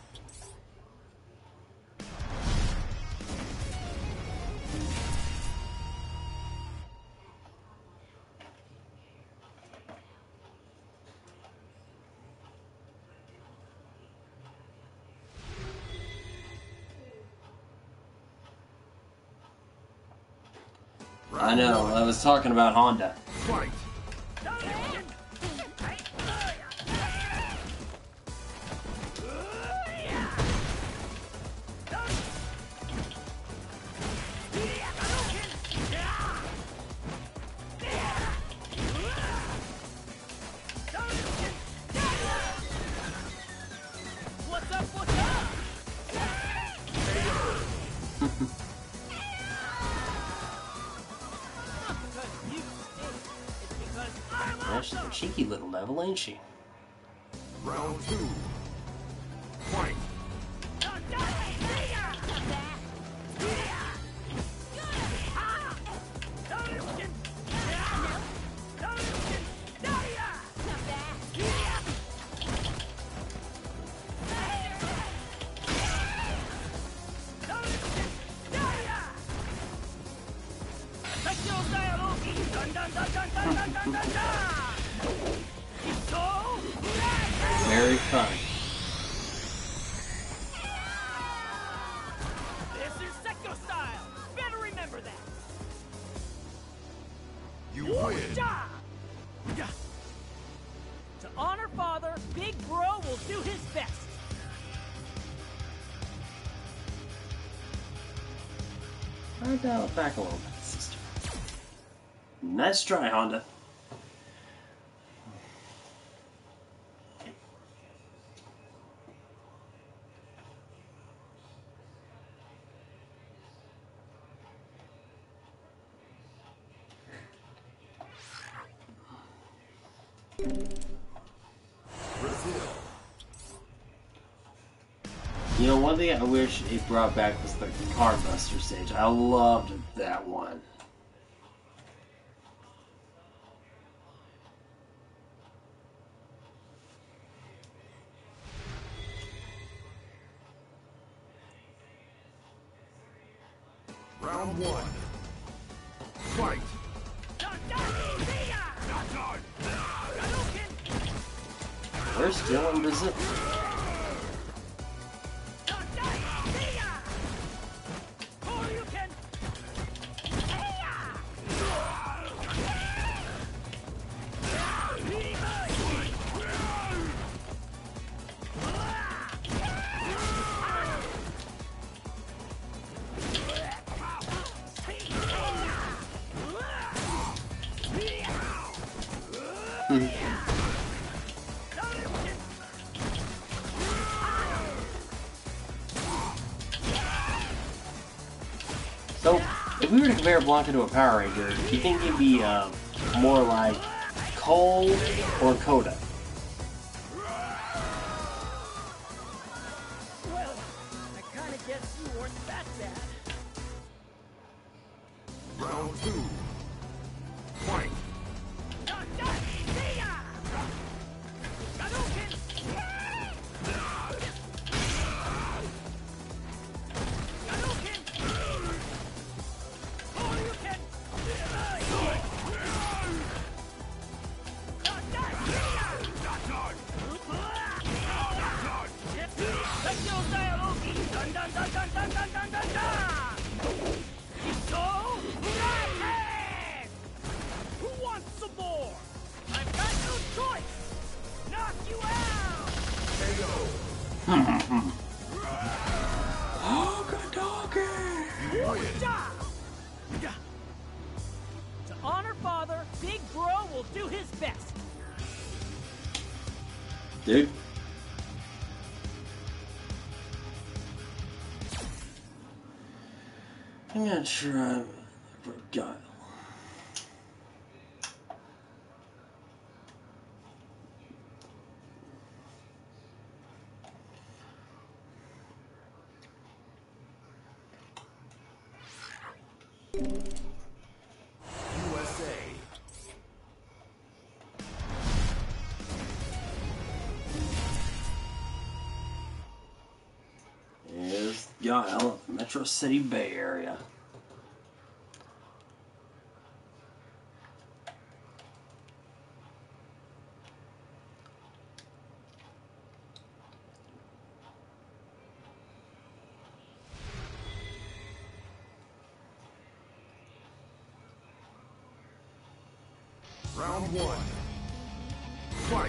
I know, I was talking about Honda. Fight. because you stink. It's because I'm Yeah, she's a awesome. cheeky little devil, ain't she? Round two. Fight. Very fun. This is Secto style. Better remember that. You win. Ja! Ja! To honor father, Big Bro will do his best. I dial it back a little bit, sister. Nice try, Honda. Brazil. You know, one thing I wish it brought back was the Cardbuster stage. I loved that one. Round one. Fight. We're still in Brazil. So, if we were to compare Blanca to a Power Ranger, do you think it'd be uh, more like Cole or Coda? Well, I kind of guess you weren't that bad. Round two. Fight. Who wants some more? I've got no choice. Knock you out. You win. Ja! Ja! To honor father, Big Bro will do his best. Dude? I'm gonna try Guile. U S A. Is Guile, Metro City Bay Area. Round one. Fight.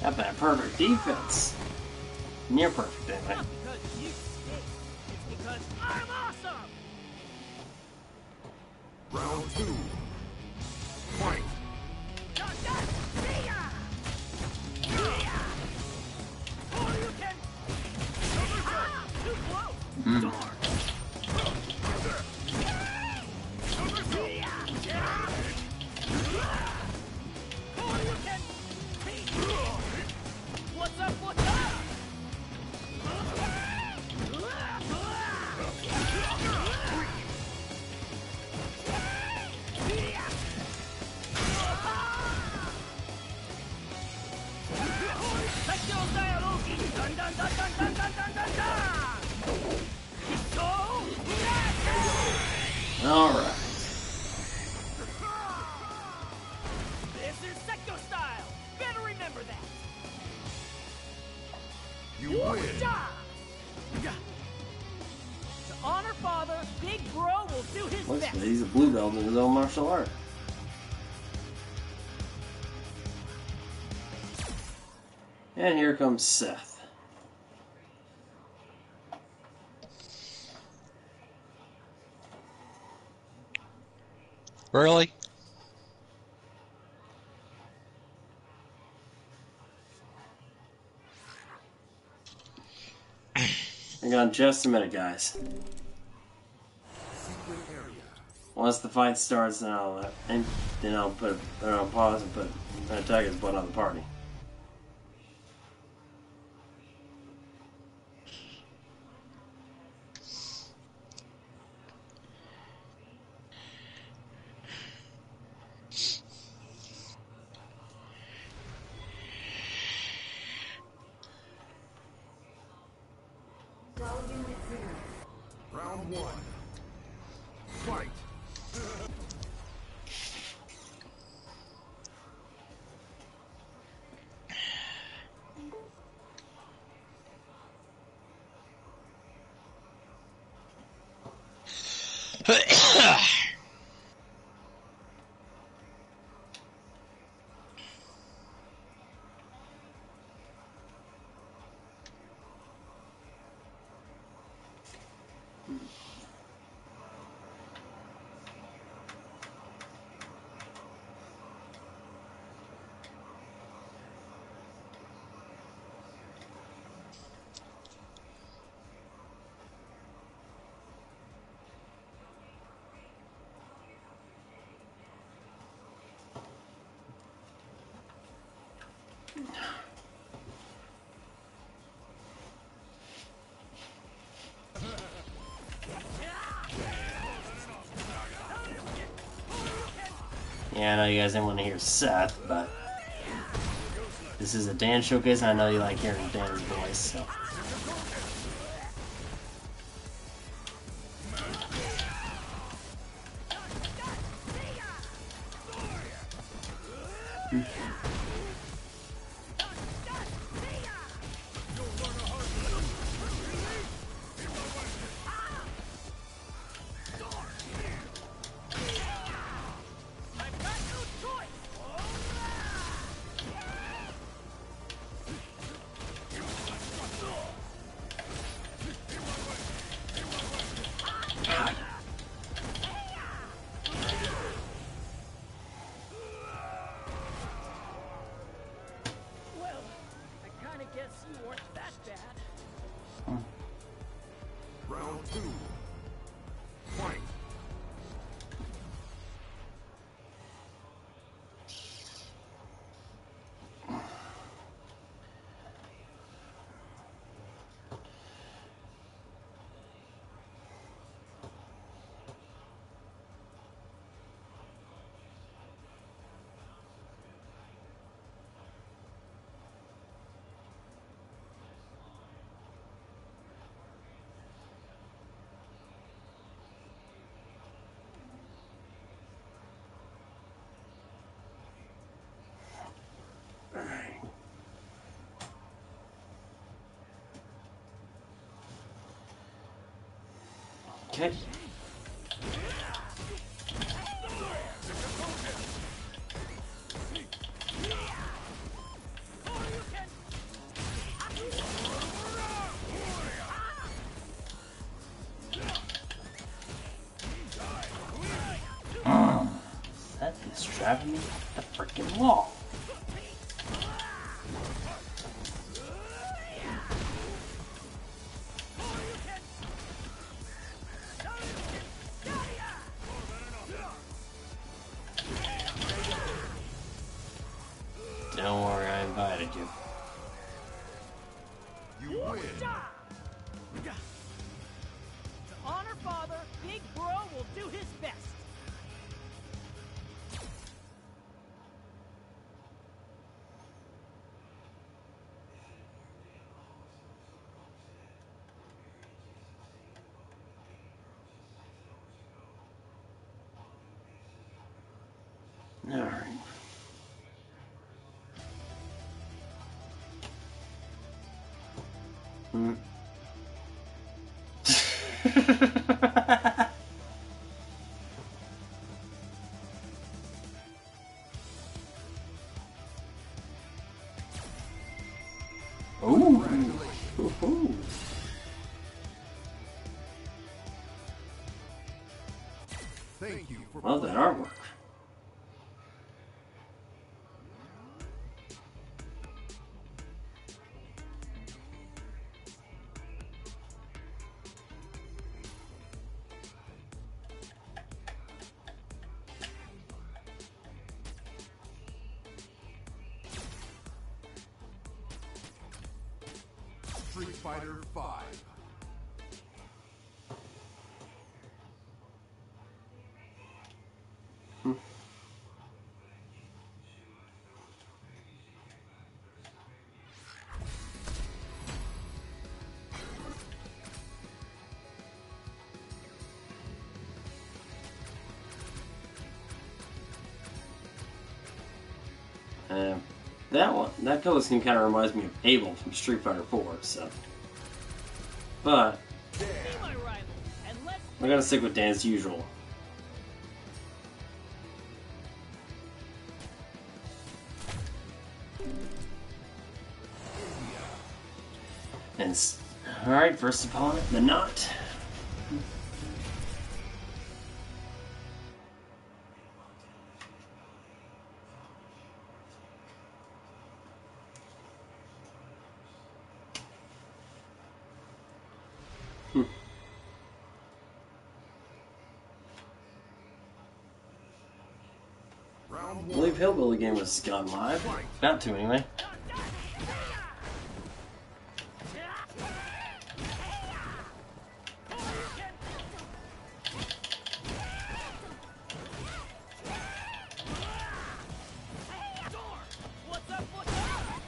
Not bad. Perfect defense. Near perfect, anyway. Not because you stink. It's because I'm awesome. Round two. Fight. Dun, dun, see ya! See ya! Or you can... Ah, too close! Mm. Darn! See ya! Or you can... What's up, what's up? Dun, dun, dun, dun, dun, dun, dun, dun, dun! Go! Alright. This is Sector style! Better remember that! You win. Ja! Ja! To honor father, Big Bro will do his Looks best! like he's a blue belt in his own martial art. And here comes Seth. Really? Hang on just a minute, guys. Secret area. Once the fight starts, then I'll, uh, and then I'll put it put it on pause and put an attacker's butt on the party. Round one. Fight. Yeah, I know you guys didn't want to hear Seth, but this is a Dan showcase, and I know you like hearing Dan's voice, so. I've got no choice! Well, I kinda guess you weren't that bad. Round two. Fight. Okay. Or you can That is driving me up the freaking wall. Don't worry, I invited you. You win. To honor Father, Big Bro will do his best. Alright. Hmm. Ooh. Ooh. Thank you for Love that artwork. Street Fighter five. Uh, that one, that color scheme kind of reminds me of Abel from Street Fighter four, so. But, Be my rival, and let's we're gonna stick with Dan as usual. And, s- alright, first opponent, the Knot. Round I one. believe Hillbilly game was gone live. About to, anyway. What's up, what's up?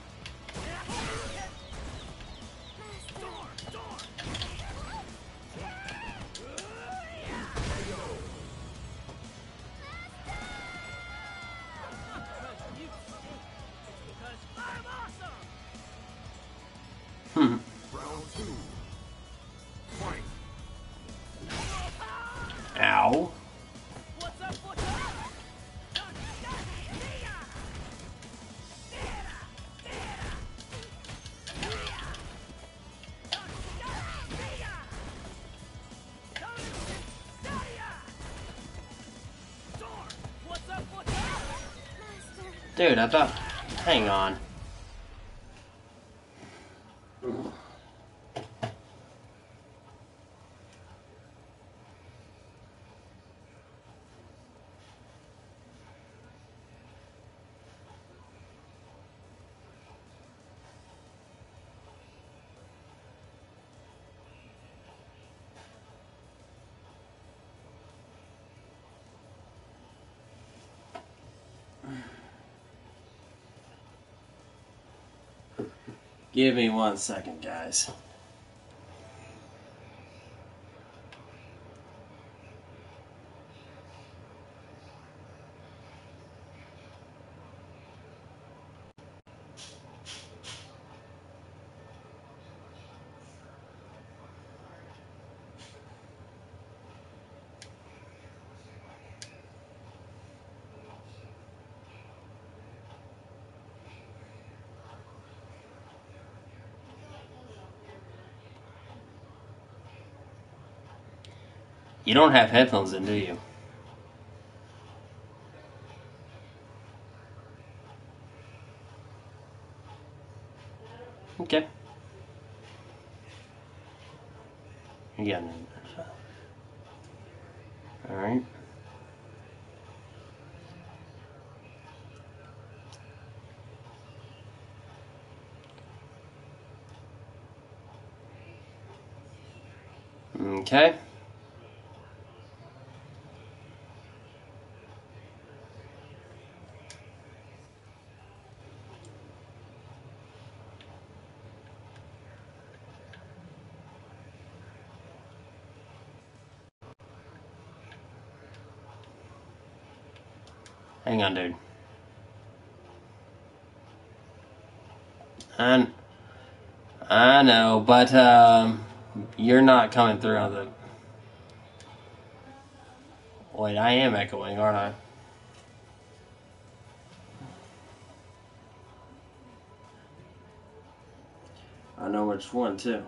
Because I'm awesome! Round two. Fight. Ow. What's up, what's up? What's up, what's up? Dude, I thought. Hang on. Give me one second, guys. You don't have headphones in, do you? Okay. Again. Alright. Okay. Hang on, dude. And I know, but um, you're not coming through on the. Wait, I am echoing, aren't I? I know which one too.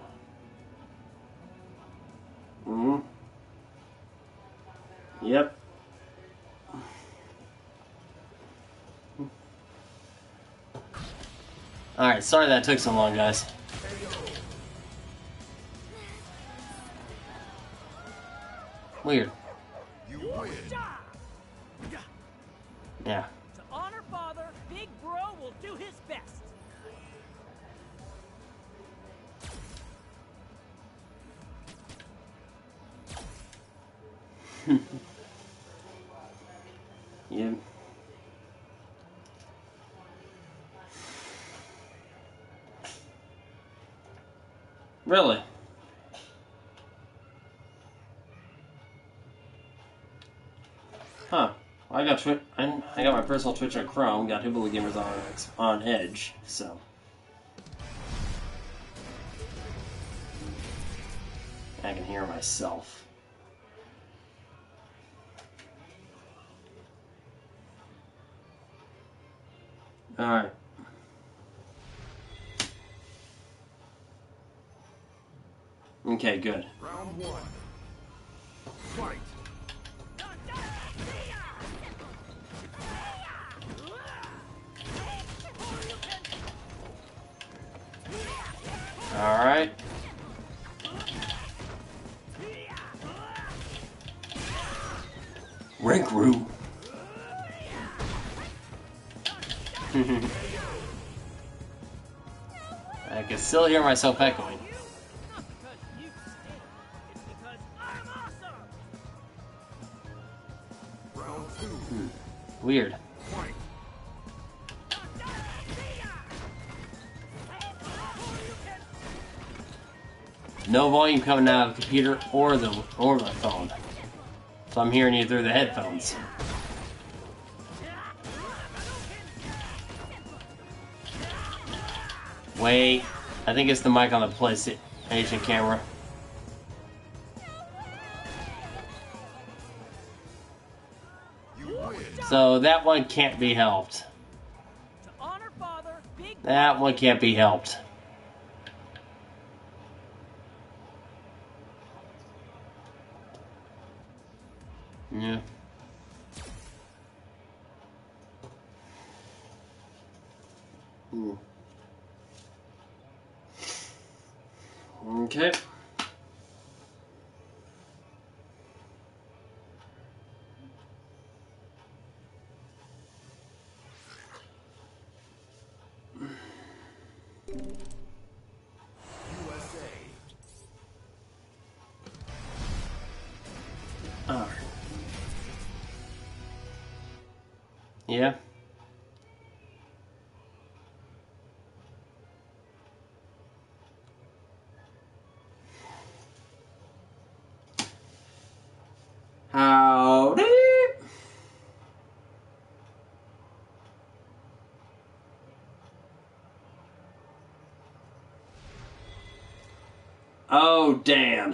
Mm-hmm. Yep. Alright, sorry that took so long, guys. Weird. You win. Yeah. To honor father, Big Bro will do his best. Yeah. Really? Huh. I got Twi- I I got my personal Twitch on Chrome. Got Hubble Gamers on on Edge. So. I can hear myself. Alright. Okay, good. Round one. Fight. Alright. Rinkru. I can still hear myself echoing. Not because you stink. It's because I'm awesome. Round two. Weird. Fight. No volume coming out of the computer or the or the phone. So I'm hearing you through the headphones. Wait, I think it's the mic on the PlayStation camera. You win. So that one can't be helped. To honor father, Big That one can't be helped. Yeah. Hmm. Okay. U S A. Alright. Yeah. Howdy. Oh, Dan.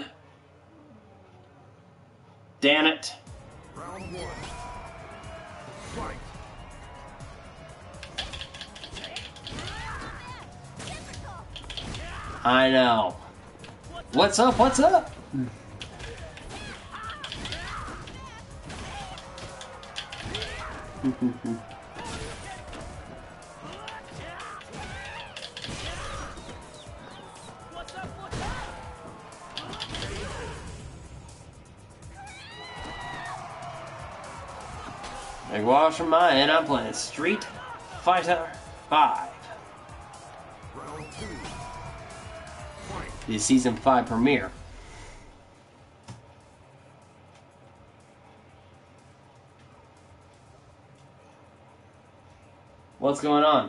Dan it. Round one. Fight. I know. What's up? What's up? Big wash from my end. I'm playing Street Fighter five. Round two. Fight. The season five premiere. What's going on?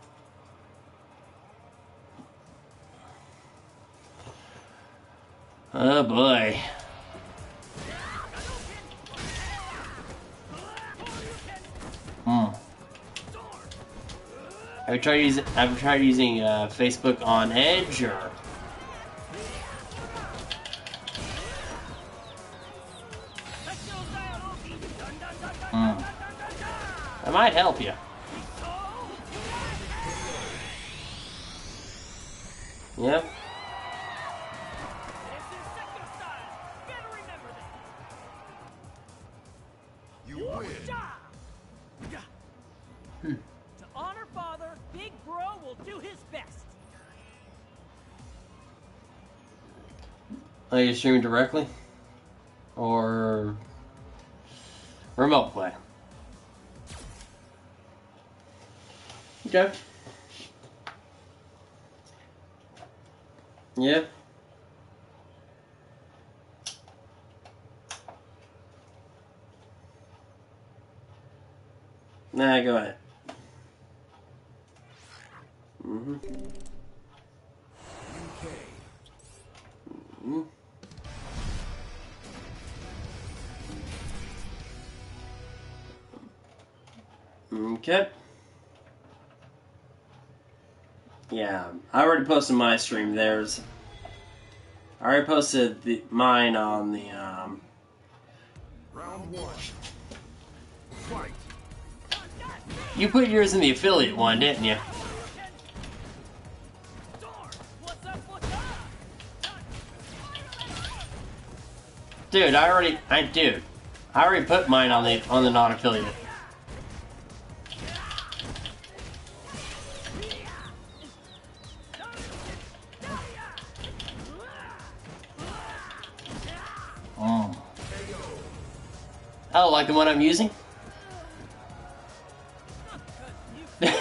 Oh boy. Hmm. Have you tried using? Have you tried using uh, Facebook on Edge or? Hmm. That might help you. Yep. You win. To honor father, Big Bro will do his best. Are you streaming directly? Or remote play? Okay. Yeah. Nah, go ahead. Mm-hmm. U K. Mm-hmm. Okay. Yeah, I already posted my stream. There's, I already posted the mine on the um. Round one. Fight. You put yours in the affiliate one, didn't you? What's up, what's up? Dude, I already, I dude, I already put mine on the on the non-affiliate. Mm. Oh, like the one I'm using? Round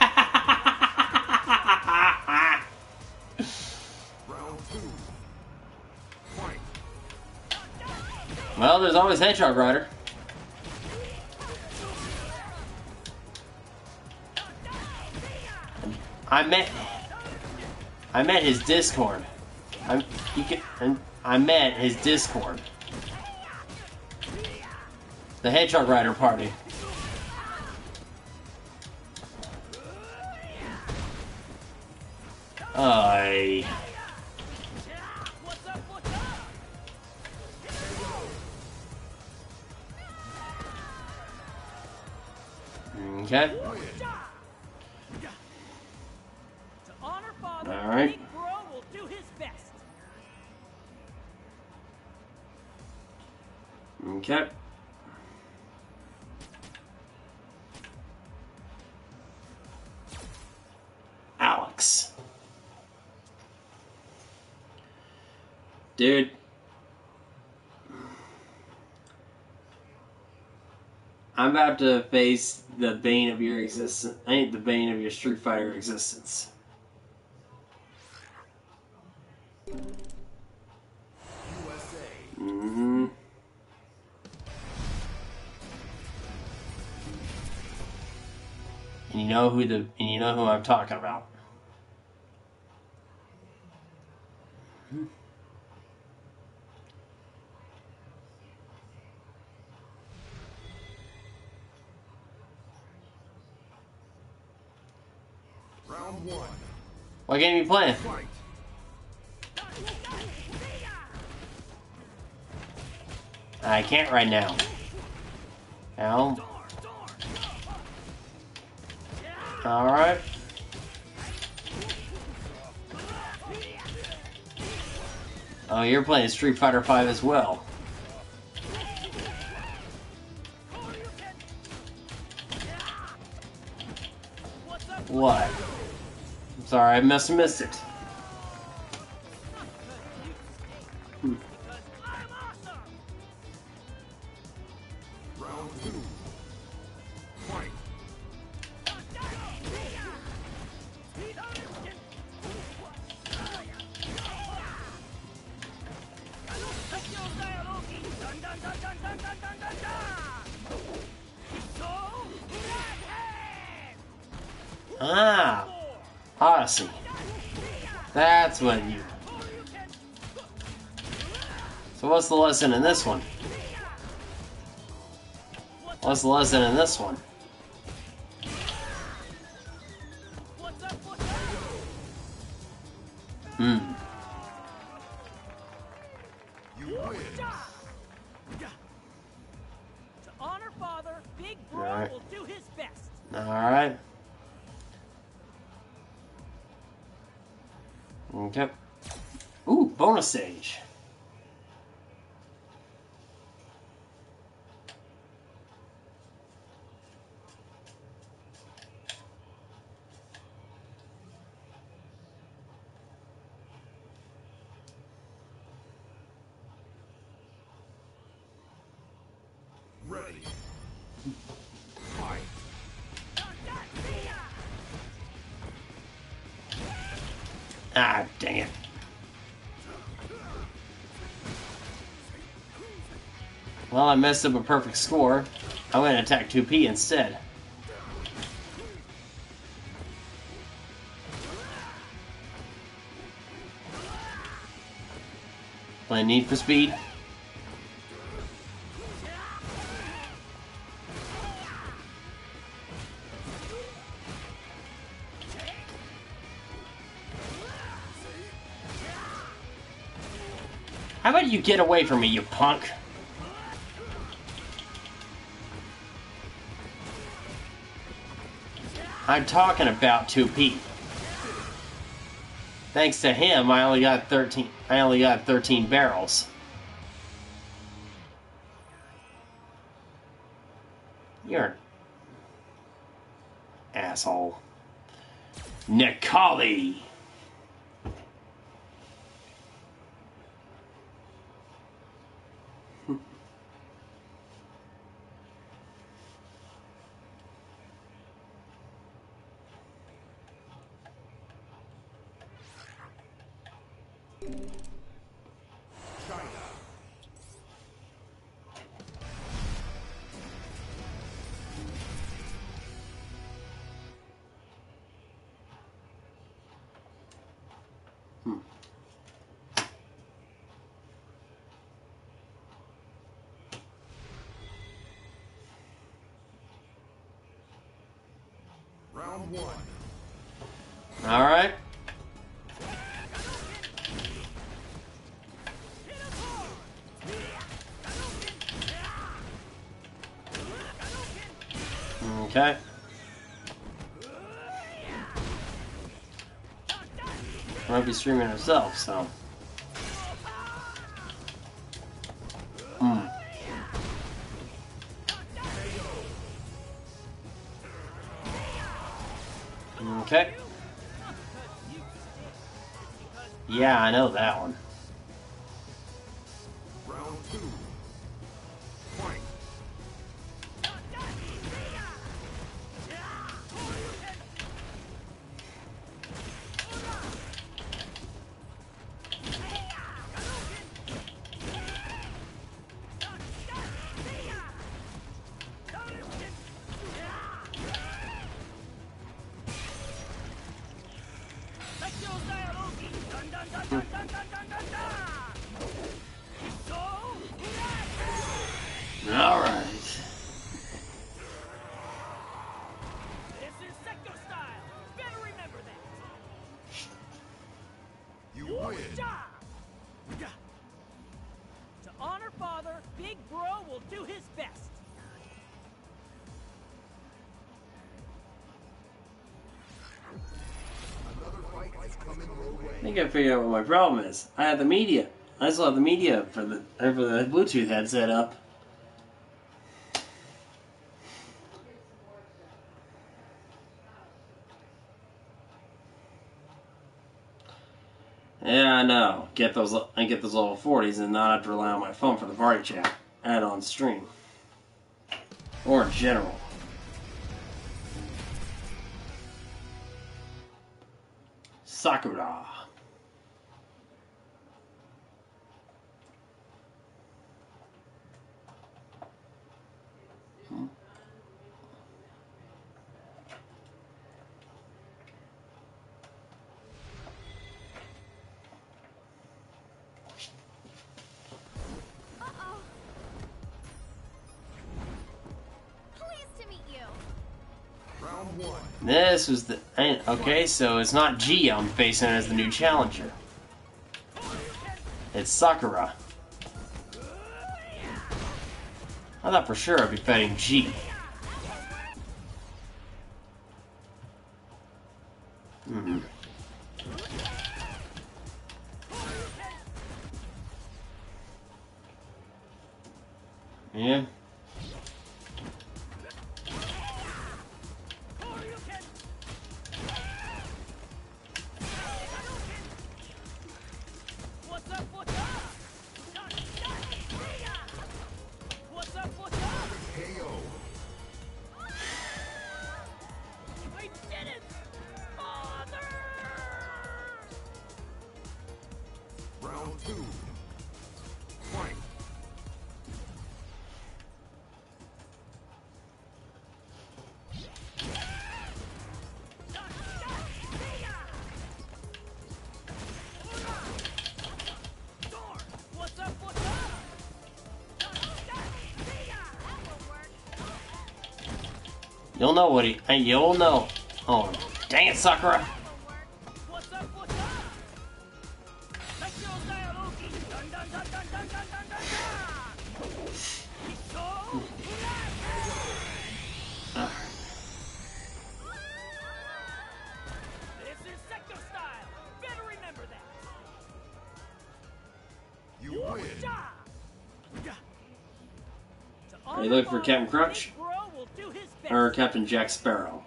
two. Fight. Well, there's always Hedgehog Rider. I met, I met his Discord. I, you can, I met his Discord. The Hedgehog Rider party. I. What's up, what's up? Okay. To honor father, All right. Big Bro will do his best. Okay. Alex. Dude. I'm about to face the bane of your existence. Ain't the bane of your Street Fighter existence. U S A. Mm-hmm. And you know who the and you know who I'm talking about. Round one. What game are you playing? Fight. I can't right now. Now. Alright. Oh, you're playing Street Fighter five as well. What? I'm sorry, I must have missed it. Hmm. Round two. Ah, Odyssey. That's what you... So what's the lesson in this one? What's the lesson in this one? Hmm. You win. To honor father, Big Bro Alright. will do his best. Alright. Okay. Ooh, bonus stage. Ready. Fight. Ah, dang it. Well, I messed up a perfect score. I'm going to attack two P instead. Play Need for Speed. How about you get away from me, you punk? I'm talking about two P. Thanks to him, I only got thirteen. I only got thirteen barrels. You're an asshole. Nikali. China. Hmm. Round one. All right. Okay. I might be streaming herself, so. Hmm. Okay. Yeah, I know that one. Round two. Fight. All right. This is Sector style. Better remember that. You win. Ja! To honor father, Big Bro will do his best. Another fight is coming your way. I think I figured out what my problem is. I have the media. I still have the media for the for the Bluetooth headset up. Yeah, I know. Get those. I get those level forties and not have to rely on my phone for the party chat and on stream or in general. Sakura. Round one. This was the... and- Okay, so it's not G I'm facing as the new challenger. It's Sakura. I thought for sure I'd be fighting G. Hmm. Yeah. What's up, what's up? What's up, what's up? K O. I did it! Father! Round two. Fight. What's up, what's up? You'll know what he... Hey, you'll know. Oh, dang it, Sakura. What's up, what's up? Sexual dialogue. Dun dun dun dun dun dun dun dun dun. Hisso. This is Sector style. Better remember that. You win. Ja. Are you looking for Captain Crunch? Big Bro will do his best. Or Captain Jack Sparrow?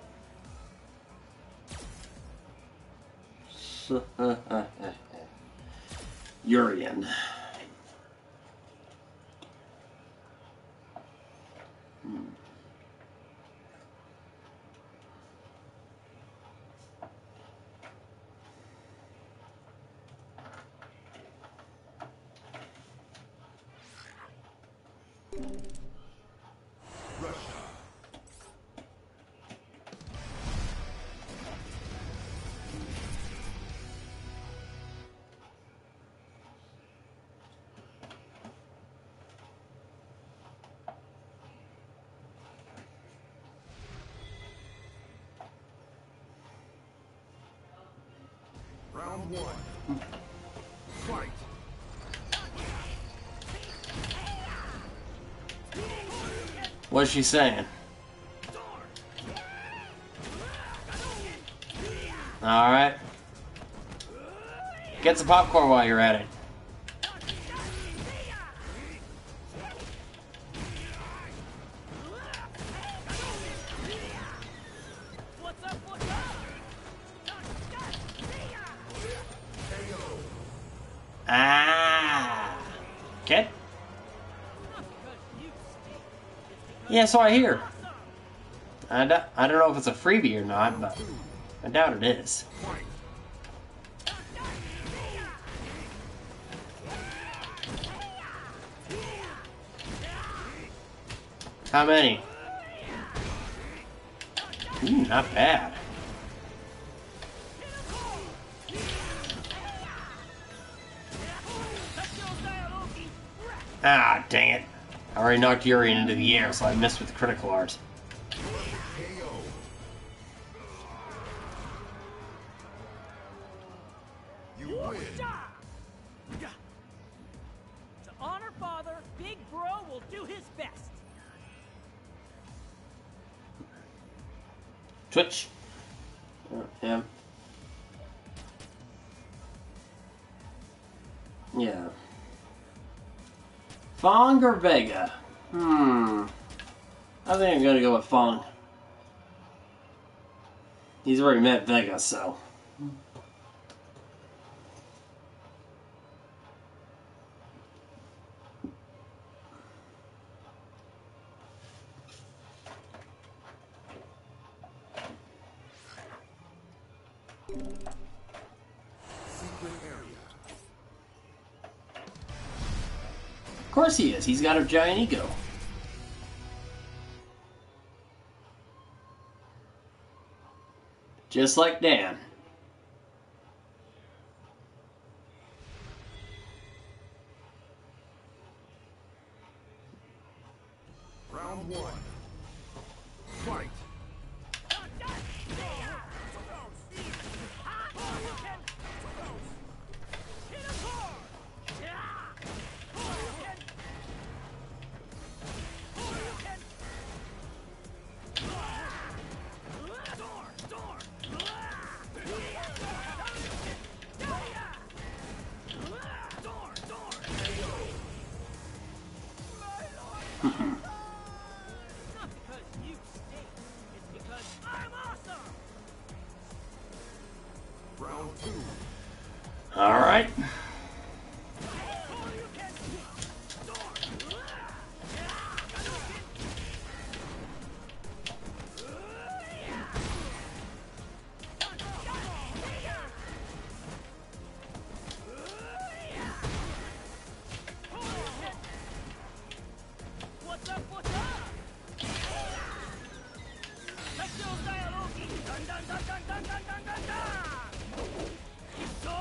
Urian. Hmm. Russia. Round one. Fight. What's she saying? Alright. Get some popcorn while you're at it. What's up, what's up? Ah. Okay. Yeah, so I hear. I, do, I don't know if it's a freebie or not, but I doubt it is. Fight. How many? Ooh, not bad. Ah, dang it. I already knocked Urian into the air, so I missed with the critical art. K O. You win. To honor father, Big Bro will do his best. Twitch. Oh, yeah. Yeah. Fong or Vega? Hmm. I think I'm gonna go with Fong. He's already met Vega, so. Secret area. Of course he is. He's got a giant ego. Just like Dan. Round one. Fight. Mm-mm. Not because you stink. It's because I'm awesome. Round two. All right. What's up, what's up? Let's go, Dialogi! Dun dun dun dun dun dun dun dun dun! So,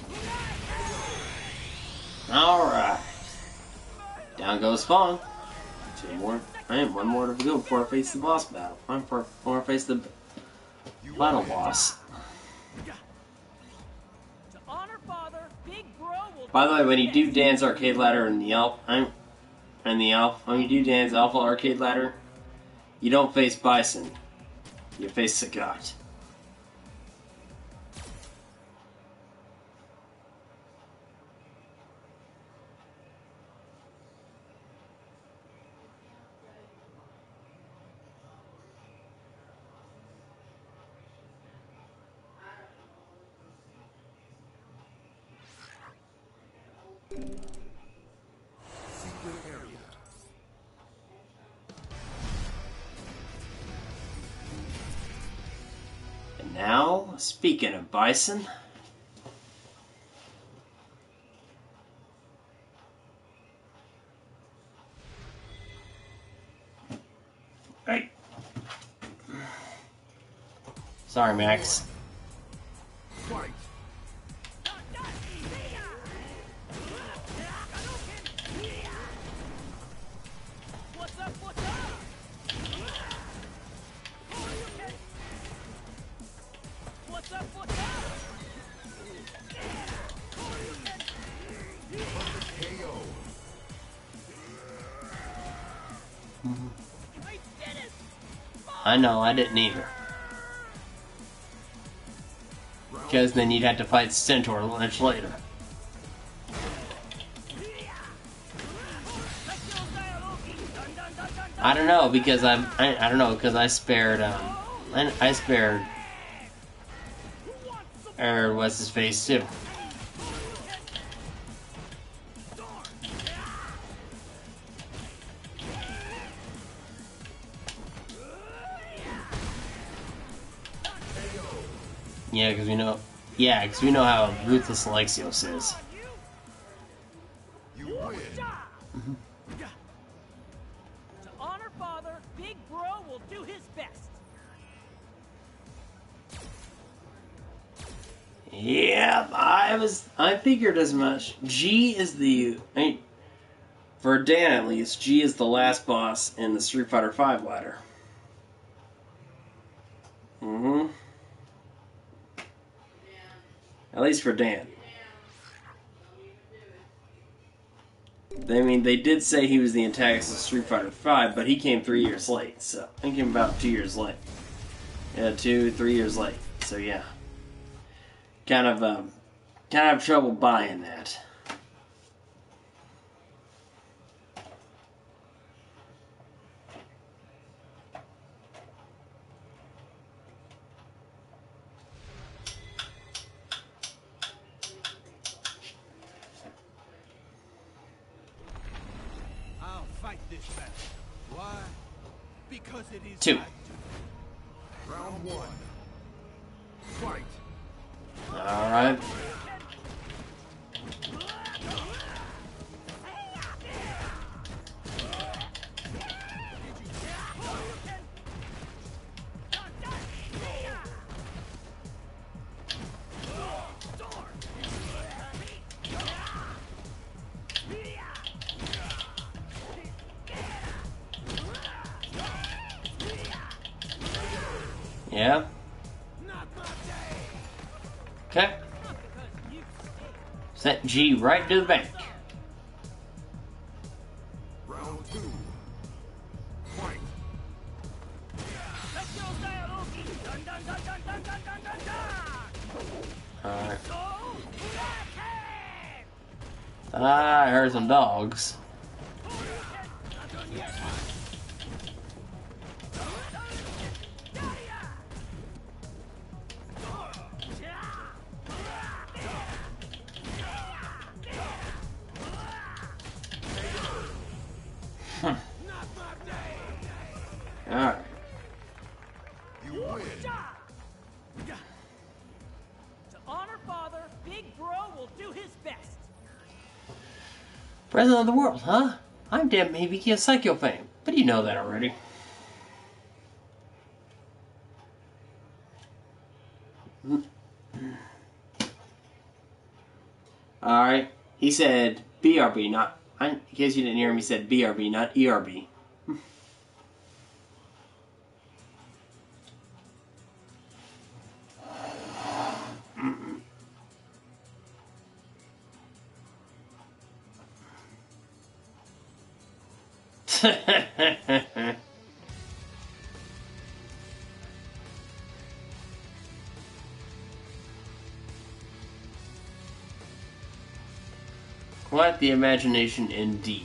All right. Down goes Fong. Two more. I have one more to go before I face the boss battle. I'm for before I face the You final win. boss. to honor father, Big Bro will By the way, when you do Dan's arcade ladder in the Alpha, I'm and the Alpha, when you do Dan's Alpha arcade ladder, you don't face Bison. You face Sagat. Secret area. And now, speaking of Bison, hey, sorry, Max. Fight. What's up, what's up? What's up, what's up? K O. I did it! I know, I didn't either. Because then you'd have to fight Centaur much later. I don't know because I'm I, I don't know because I spared um I, I spared or what's his face too. Yeah, because we know. Yeah, because we know how ruthless Alexios is. You win. To honor father, Big Bro will do his best. Yeah, I was. I figured as much. G is the. I mean, for Dan at least, G is the last boss in the Street Fighter five ladder. Mm-hmm. At least for Dan. I mean, they did say he was the antagonist of Street Fighter five, but he came three years late. So I came about two years late. Yeah, two, three years late. So yeah, kind of, um, kind of have trouble buying that. I'll fight this battle. Why? Because it is Two. my duty. Round one. Fight. All right. Yeah. Okay. Sent G right to the bank. Round two. Fight. Alright. Ah, I heard some dogs. win. To honor father, Big Bro will do his best. President of the world, huh? I'm Dan Mabiki of Psycho fame, but you know that already. Alright, he said B R B, not... I, in case you didn't hear him, he said B R B, not E R B. Quite the imagination indeed.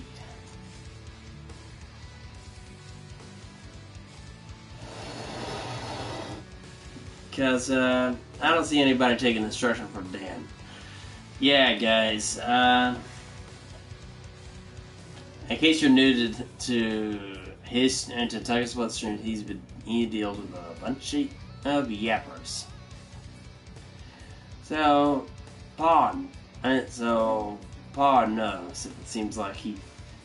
Because uh, I don't see anybody taking instruction from Dan. Yeah, guys. Uh, in case you're new to, to his and to Tiger Split streams, he's been he deals with a bunch of yappers. So, pardon. And so, pardon us. It seems like he.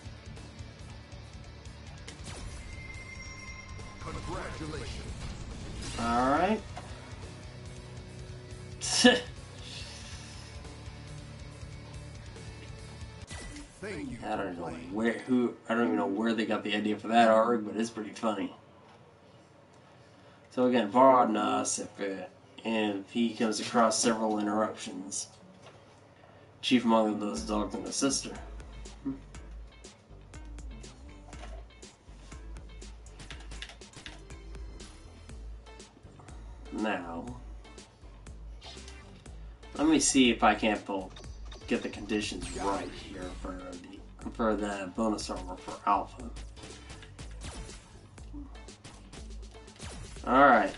Congratulations. All right. Thank you. I don't know where who I don't even know where they got the idea for that arc, but it's pretty funny. So again, pardon us if uh, if he comes across several interruptions. Chief among those dogs and the sister. Now, let me see if I can't pull, get the conditions right here for the for the bonus armor for Alpha. All right.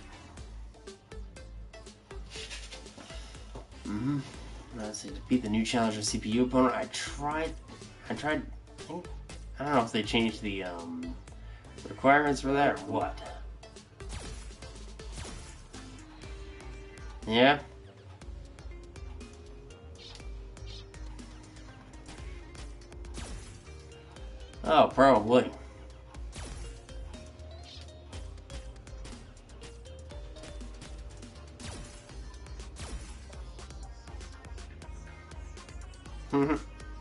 Mm-hmm. Let's see. Defeat the new challenger C P U opponent. I tried. I tried. I don't know if they changed the um, requirements for that or what. Yeah. Oh, probably. Mm-hmm.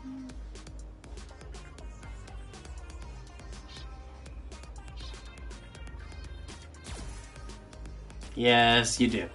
Yes, you do.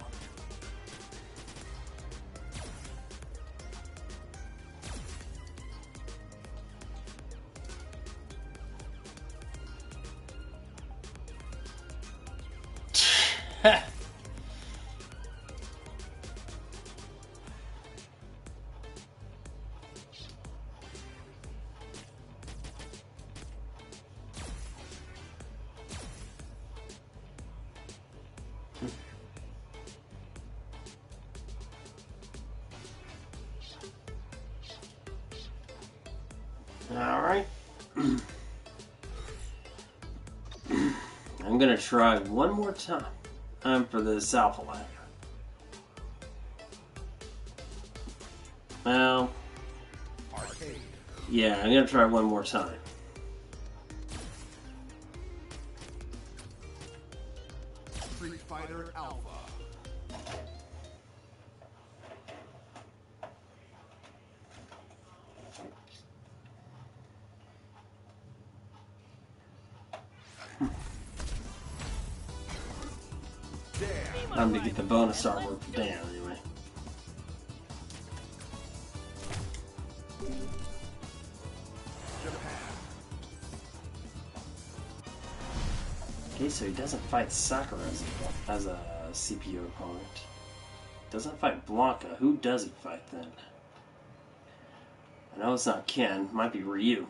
Alright. I'm gonna try one more time um, for this Alpha Ladder. Well, Arcade. yeah, I'm gonna try one more time. Street Fighter Alpha. Damn. I'm gonna get the bonus armor for Dan anyway. Japan. Okay, so he doesn't fight Sakura as a, as a C P U opponent. Doesn't fight Blanca. Who does he fight then? I know it's not Ken. Might be Ryu.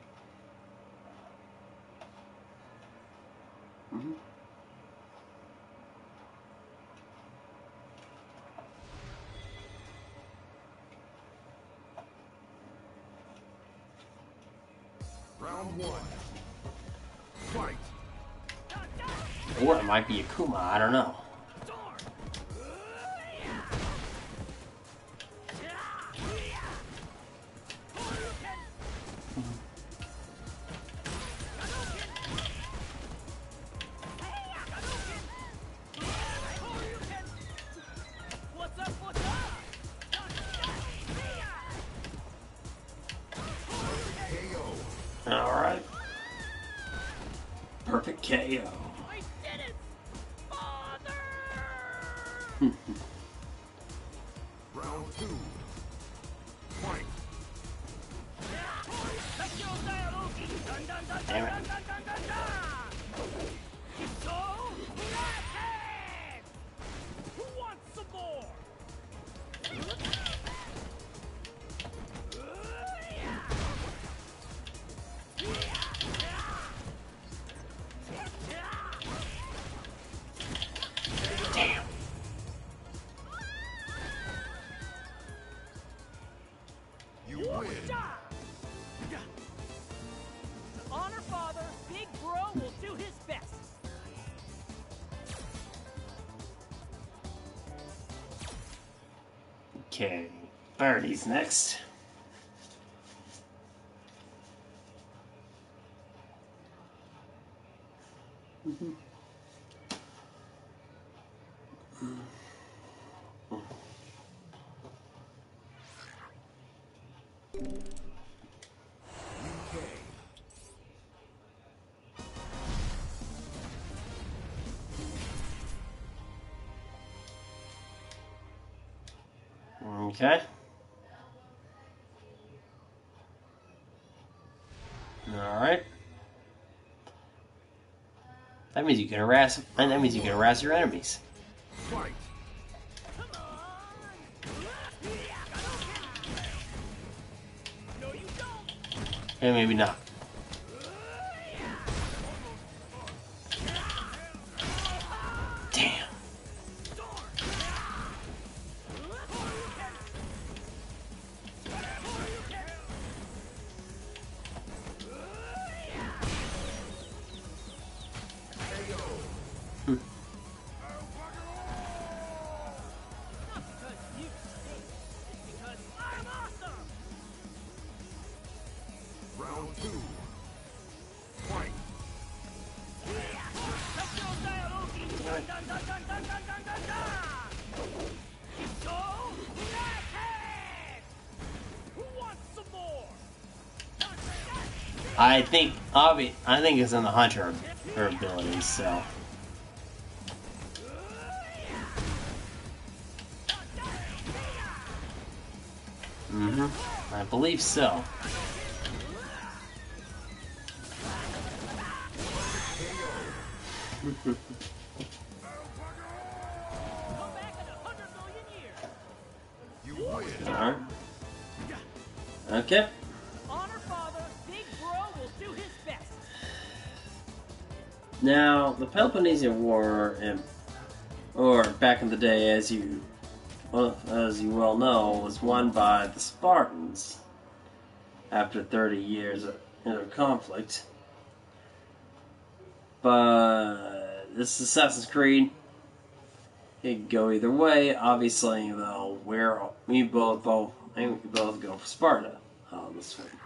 Mm-hmm. Round one. Fight. Or it might be Akuma. I don't know. Perfect K O. I did it! Father! Round two. Fight. Damn it. Who wants some more? Damn. You win. To honor father, Big Bro will do his best. Okay, Birdie's next. Okay. Alright. That means you can harass and that means you can harass your enemies. Fight. No, you don't. And maybe not. Damn. Round two. Fight. I think obvi I think it's in the hunter her abilities, so Mm-hmm. I believe so. You win. Alright. Okay. Honor father, Big Bro will do his best. Now, the Peloponnesian War, in, or back in the day, as you, well, as you well know, was won by the Spartans after thirty years of, of conflict. But this is Assassin's Creed. It could go either way. Obviously, though, we're we both both I think we both go for Sparta on this one.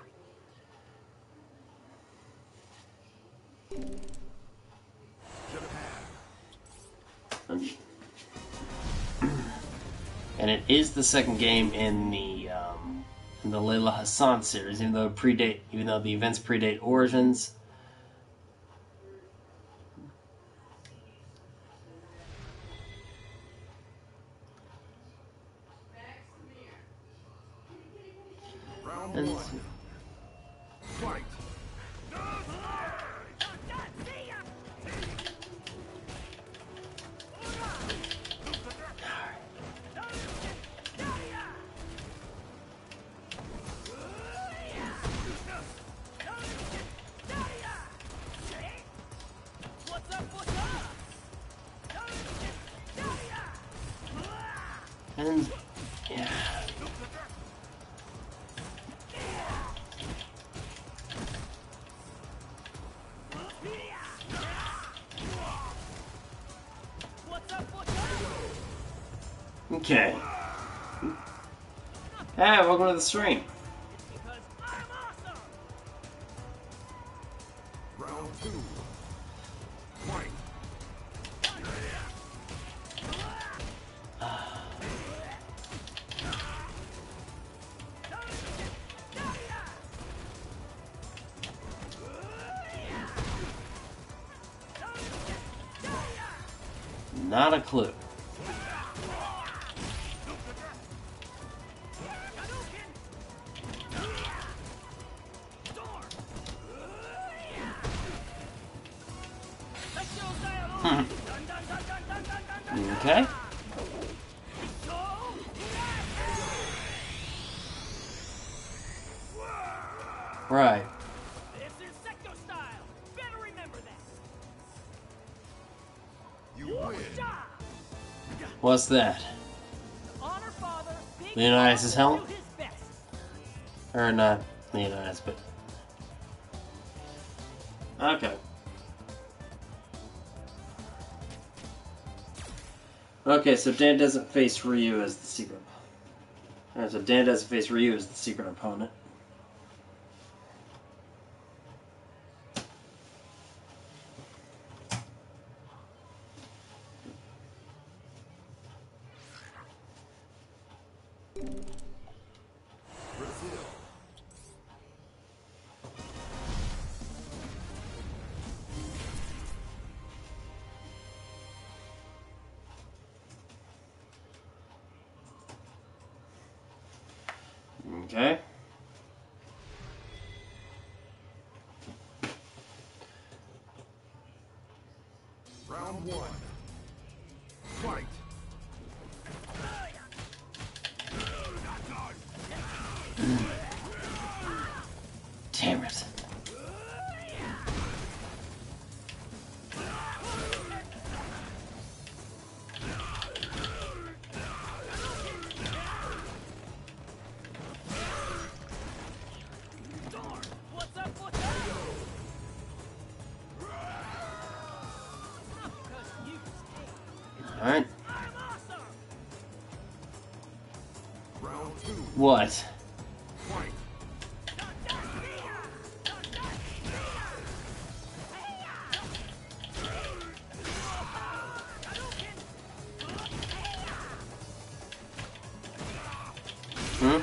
And, and it is the second game in the um, in the Layla Hassan series, even though it predate, even though the events predate Origins. Round And one. Fight. What's up, what's up? and yeah. What's up, what's up? Okay. Hey, welcome to the stream. Because I'm awesome. Round two. Fight. Not a clue. Hmm. Okay. Right. This is Secto style. Better remember that. You win. What's that? Honor father. Big Leonidas' Bro will helmet? do his best. Or not Leonidas, but... Okay. Okay, so Dan doesn't face Ryu as the secret. Alright, so Dan doesn't face Ryu as the secret opponent. Brazil. Okay. Round one. Fight. Damn it. What's up? What's up? Because you stink. Alright. I'm awesome. Round two. What? Fight. Hmm?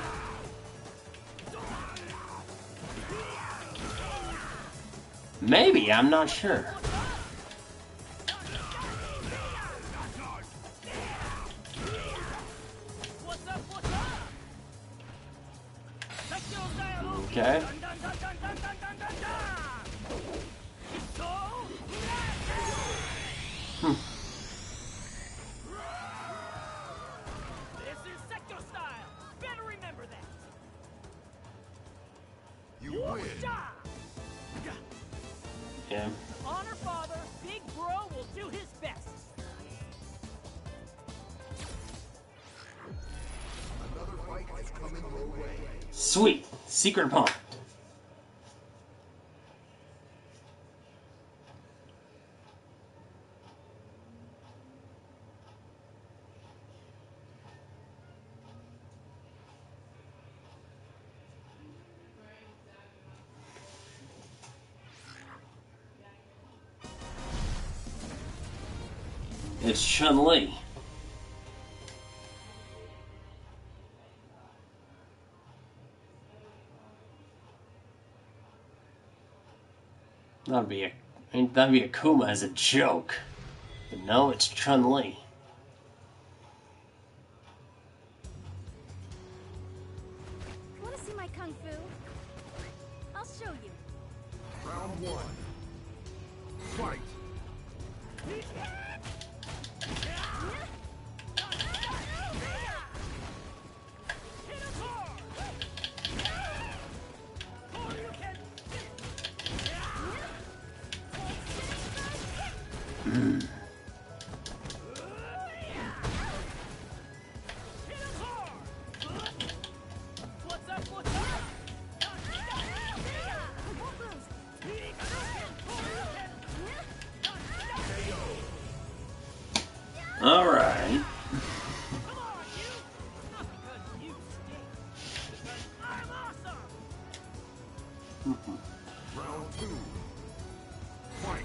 Maybe, I'm not sure. What's up? What's up? Secto style. Okay. Dun, dun, dun, dun, dun, dun, dun, dun, dun. So, Hmm. this is Secto style. Better remember that. You win. Ja. Yeah. Honor father, Big Bro will do his best. Another fight is coming your way. Sweet. Secret opponent. It's Chun-Li. That'd be a that'd be a Kuma as a joke. But no, it's Chun-Li. Want to see my kung fu? I'll show you. Round one. Fight. Hit him hard. Or you can hit him hard. What's up? What's up? All right. Come on, you! Not because you stink. Because I'm awesome. Round two. Fight.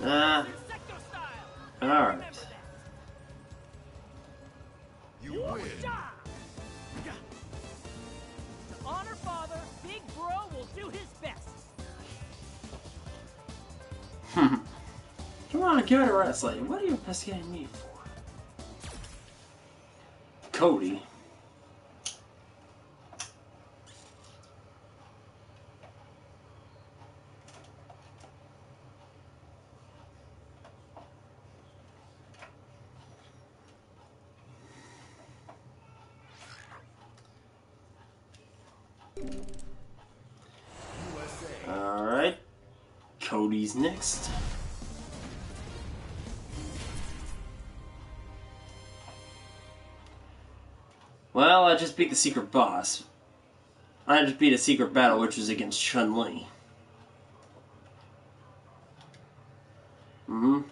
Ah, Sector style. alright. Remember that. You win. To honor father, Big Bro will do his best. Come on, give it a wrestling. What are you investigating me for? Cody. Alright. Cody's next. Well, I just beat the secret boss. I just beat a secret battle, which was against Chun-Li. Mm-hmm.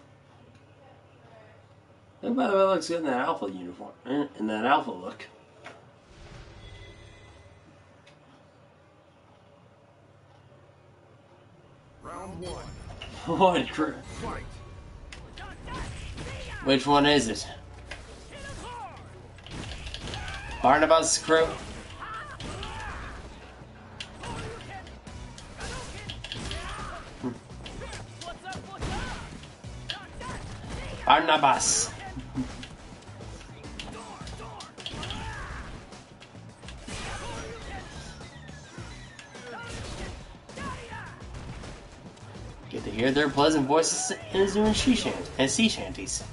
That, by the way, looks good in that alpha uniform. In that alpha look. Round one. What? cr- Fight. Which one is it? Barnabas' crew? What's up, what's up? Barnabas. Get to hear their pleasant voices as doing she shant and sea shanties.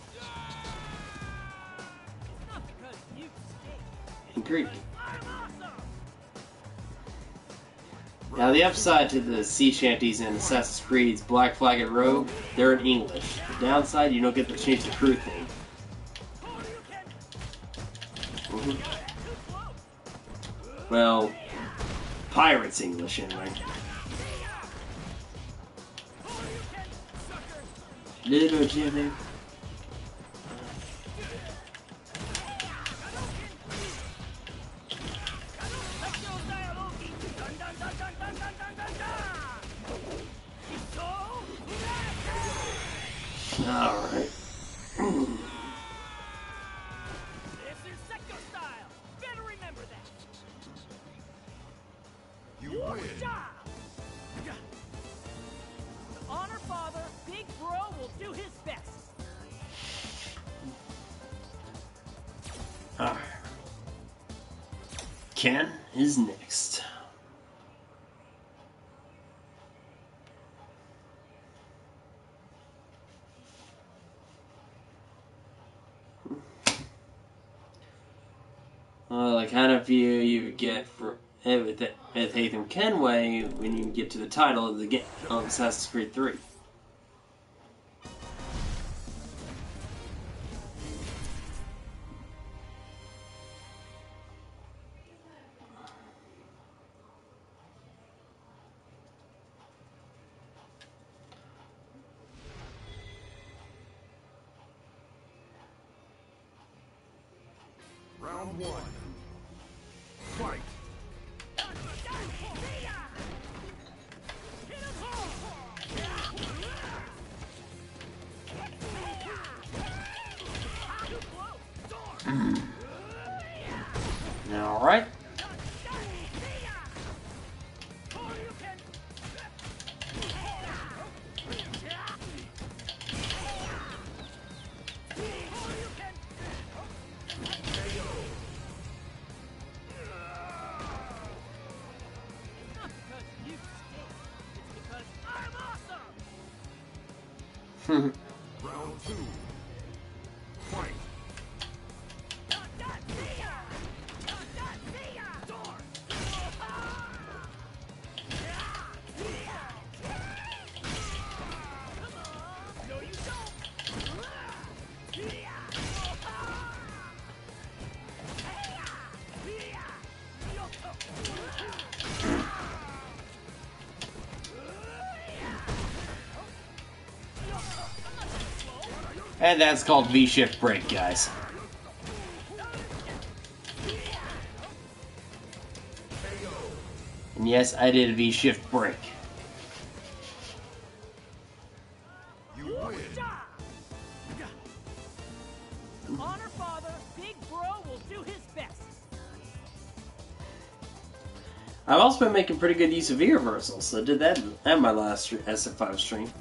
Not because you stink. In Greek. I'm awesome. Now the upside to the sea shanties in Assassin's Creed's Black Flag and Rogue, they're in English. The downside, you don't get to change the crew theme. Mhm. Well, pirates English anyway. Little Jimmy. Alright. This is Sector style. Better remember that. You win. To honor father, Big Bro will do his best. Alright. Ken is next. Well, the kind of view you would get for with with Haytham Kenway when you get to the title of the game of Assassin's Creed three. Round one. Fight. Alright. Not because you stink. It's because I'm awesome. Round two. Fight. And that's called V-shift break, guys. And yes, I did a V-shift break. win. Honor Father, Big Bro will do his best. I've also been making pretty good use of E-reversals, so I did that at my last S F five stream.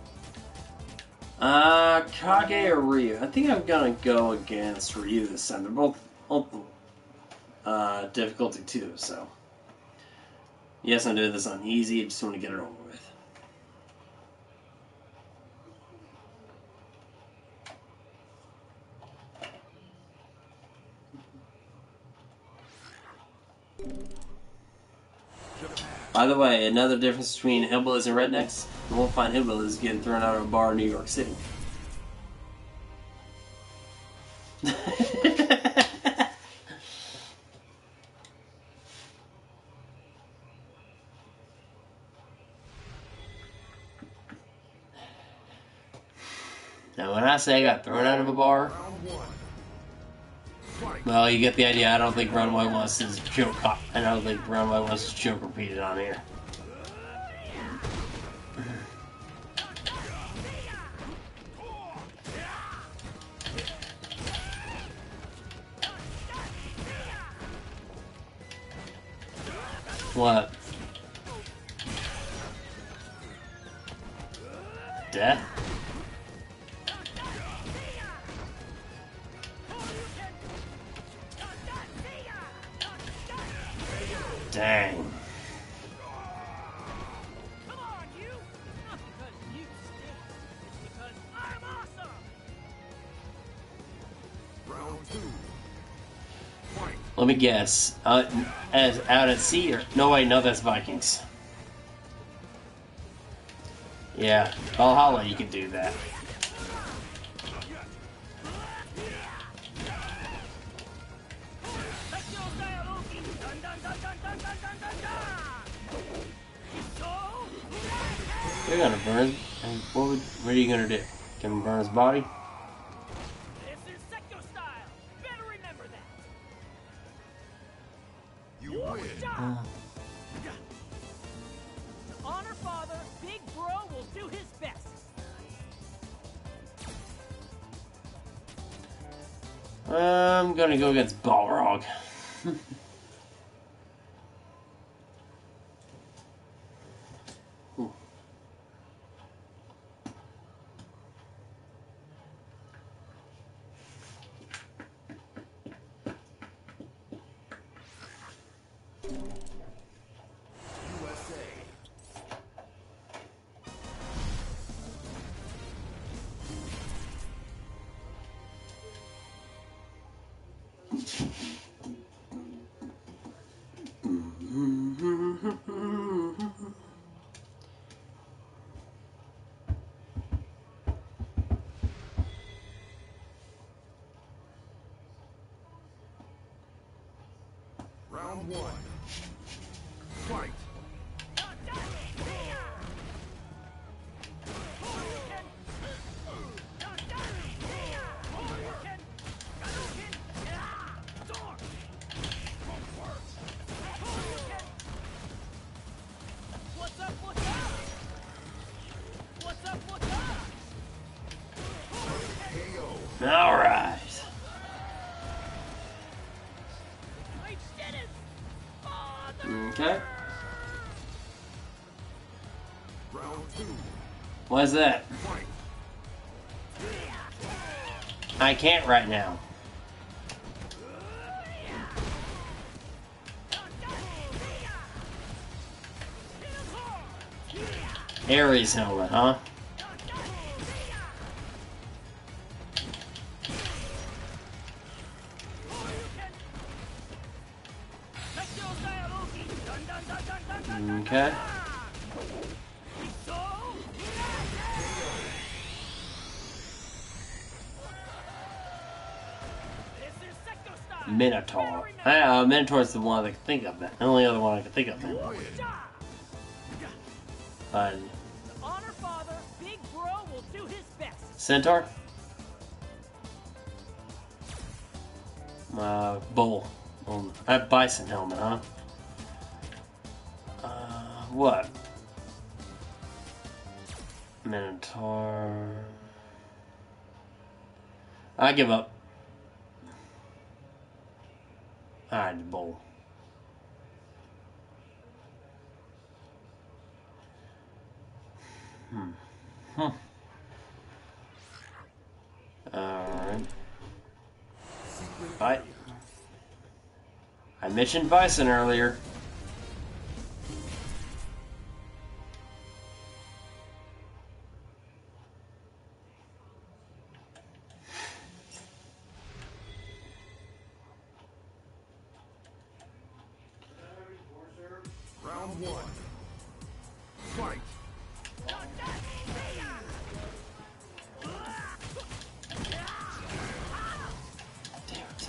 Uh, Kage or Ryu? I think I'm gonna go against Ryu this time. They're both, both uh, difficulty two, so. Yes, I'm doing this on easy, I just want to get it over with. By the way, another difference between hillbillies and rednecks, you won't find hillbillies getting thrown out of a bar in New York City. Now, when I say I got thrown out of a bar, Round one. Fight. well, you get the idea. I don't think Runway wants his joke. I don't think Runway wants his joke repeated on here. What? Death? Dang. Come on, you! Not because you stink, it's because I'm awesome! Round two. Fight. Let me guess. Out, as out at sea or no? Wait, no, that's Vikings. Yeah, Valhalla, you can do that. You're gonna burn his. What, would, what are you gonna do? Can we burn his body? This is Secto style! Better remember that! You win. Uh, To honor Father, Big Bro will do his best. I'm gonna go against Balrog. Ooh. U S A. Round one. Fight. What's up, what's up? What's up, what's up? K O. All right. I did it! Father! Okay. Round two. Why's that? Fight. I can't right now. Ares helmet, huh? Okay. Minotaur. Uh, Minotaur's the one I can think of. The only other one I can think of. Man. Win. Fine. Honor Father, Big Bro will do his best. Centaur? Uh, bull. Um, that bison helmet, huh? Uh, what? Minotaur. I give up. Alright, the bowl. Hmm. Hmm. Alright. Fight. I mentioned Bison earlier. Round one. Fight. Damn it.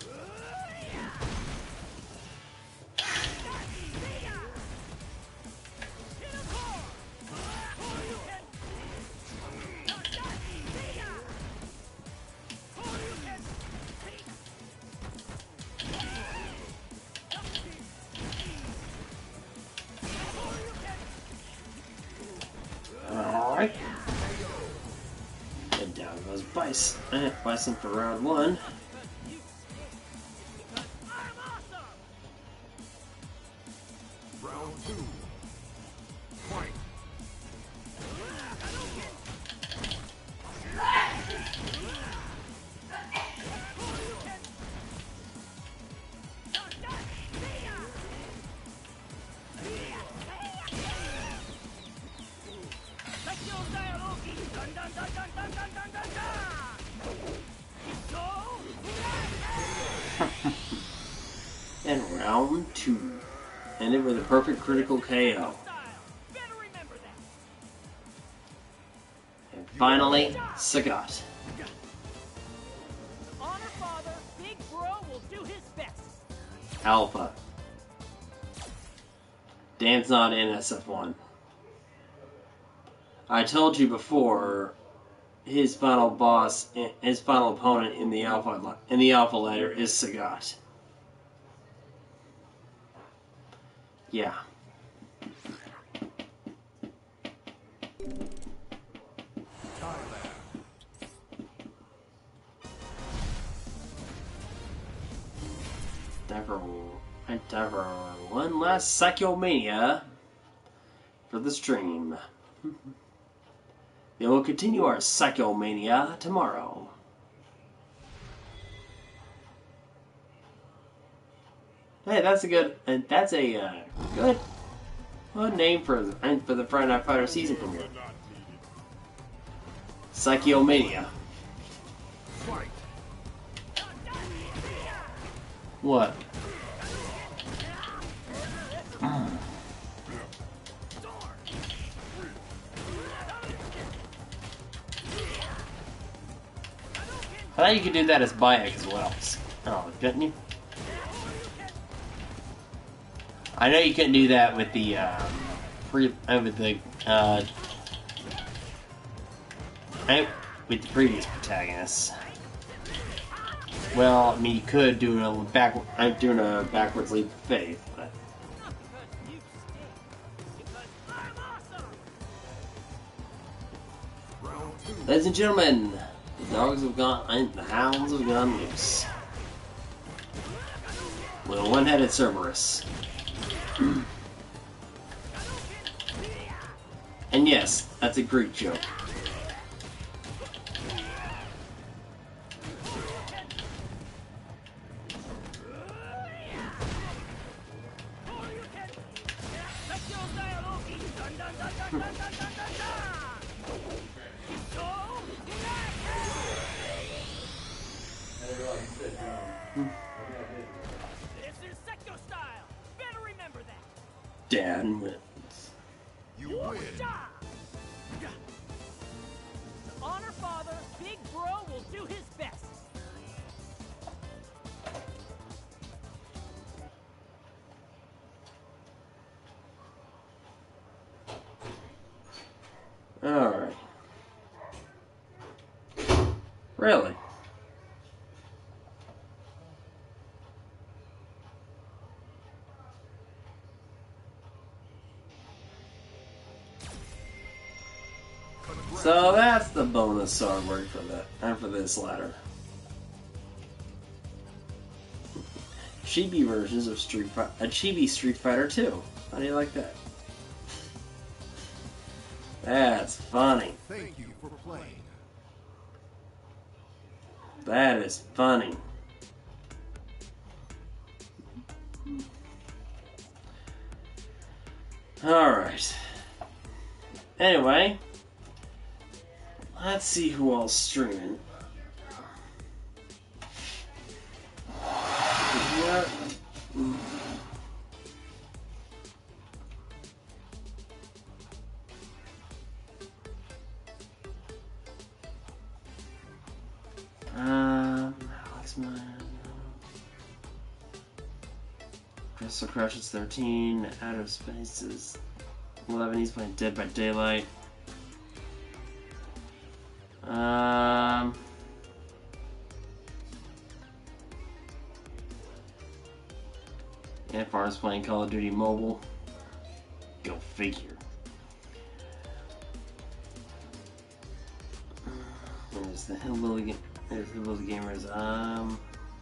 Alright. And down goes Bison. Eh, Bison for round one. Round two. Fight. And round two. Ended with a perfect critical K O. And finally, Sagat. Honor Father, Big Bro will do his best. Alpha. Dan's not in S F one. I told you before, his final boss, his final opponent in the Alpha in the Alpha ladder is Sagat. Yeah. Thailand. Time for, time for one last Psychomania for the stream. Then we'll continue our Psychomania tomorrow. Hey, that's a good, and that's a uh, good, good name for the for the Friday Night Fighter season premiere. You're not needed. Psychomania. Fight. What? I thought you could do that as Bayek as well. Oh, couldn't you? I know you couldn't do that with the um, pre uh, with the uh, I- with the previous protagonists. Well, I mean, you could do a back. I'm doing a backwards leap of faith, but Round two. ladies and gentlemen, the dogs have gone and the hounds have gone loose. With a one-headed Cerberus. And yes, that's a Greek joke. This is Secto style. Better remember that. Dan wins. You win. Honor Father, Big Bro will do his best. Alright. Really? So that's the bonus artwork for that and for this ladder. chibi versions of Street Fighter, a chibi Street Fighter two. How do you like that? That's funny. Thank you for playing. That is funny. Alright. Anyway, let's see who else streaming. What? Um, Alex Man. Crystal Crush is thirteen. Out of Space is eleven. He's playing Dead by Daylight. Um. And Farm's playing Call of Duty Mobile. Go figure. There's the Hillbilly. There's Hillbilly Gamers. Um.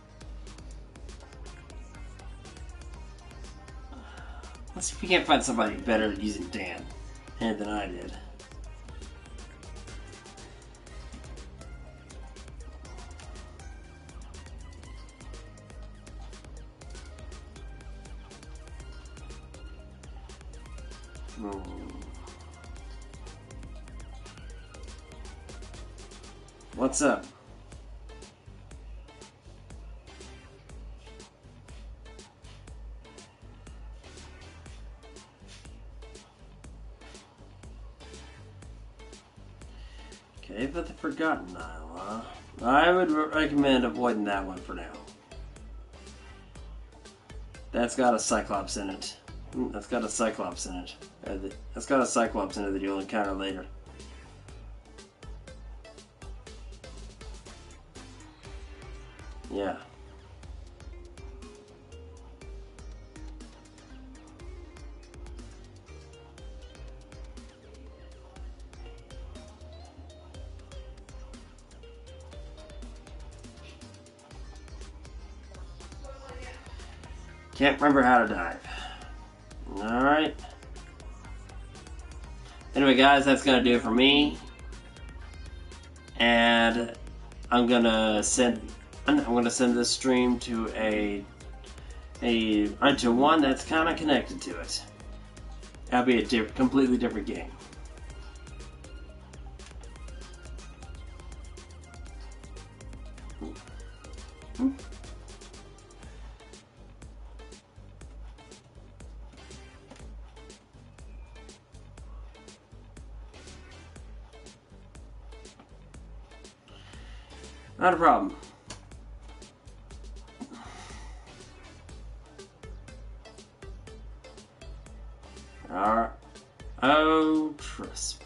Let's see if we can't find somebody better at using Dan than I did. Hmm. What's up? Okay, but the Forgotten Isle, huh? I would re recommend avoiding that one for now. That's got a Cyclops in it. That's got a Cyclops in it. That's got a Cyclops in it that you'll encounter later. Yeah. Can't remember how to dive. Alright. Anyway, guys, that's going to do it for me. And I'm going to send I'm going to send this stream to a a to one that's kind of connected to it. That'll be a diff completely different game. Hmm. Not a problem. Alright. Oh, trust.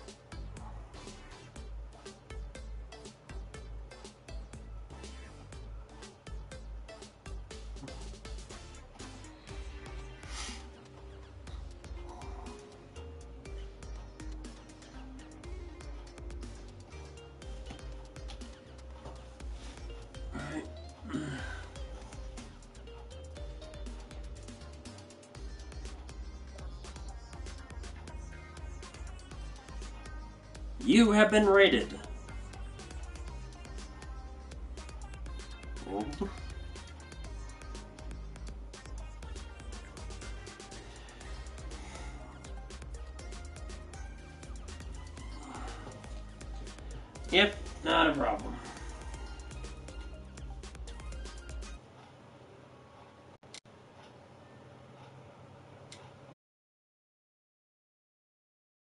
You have been raided. Oh. Yep, not a problem.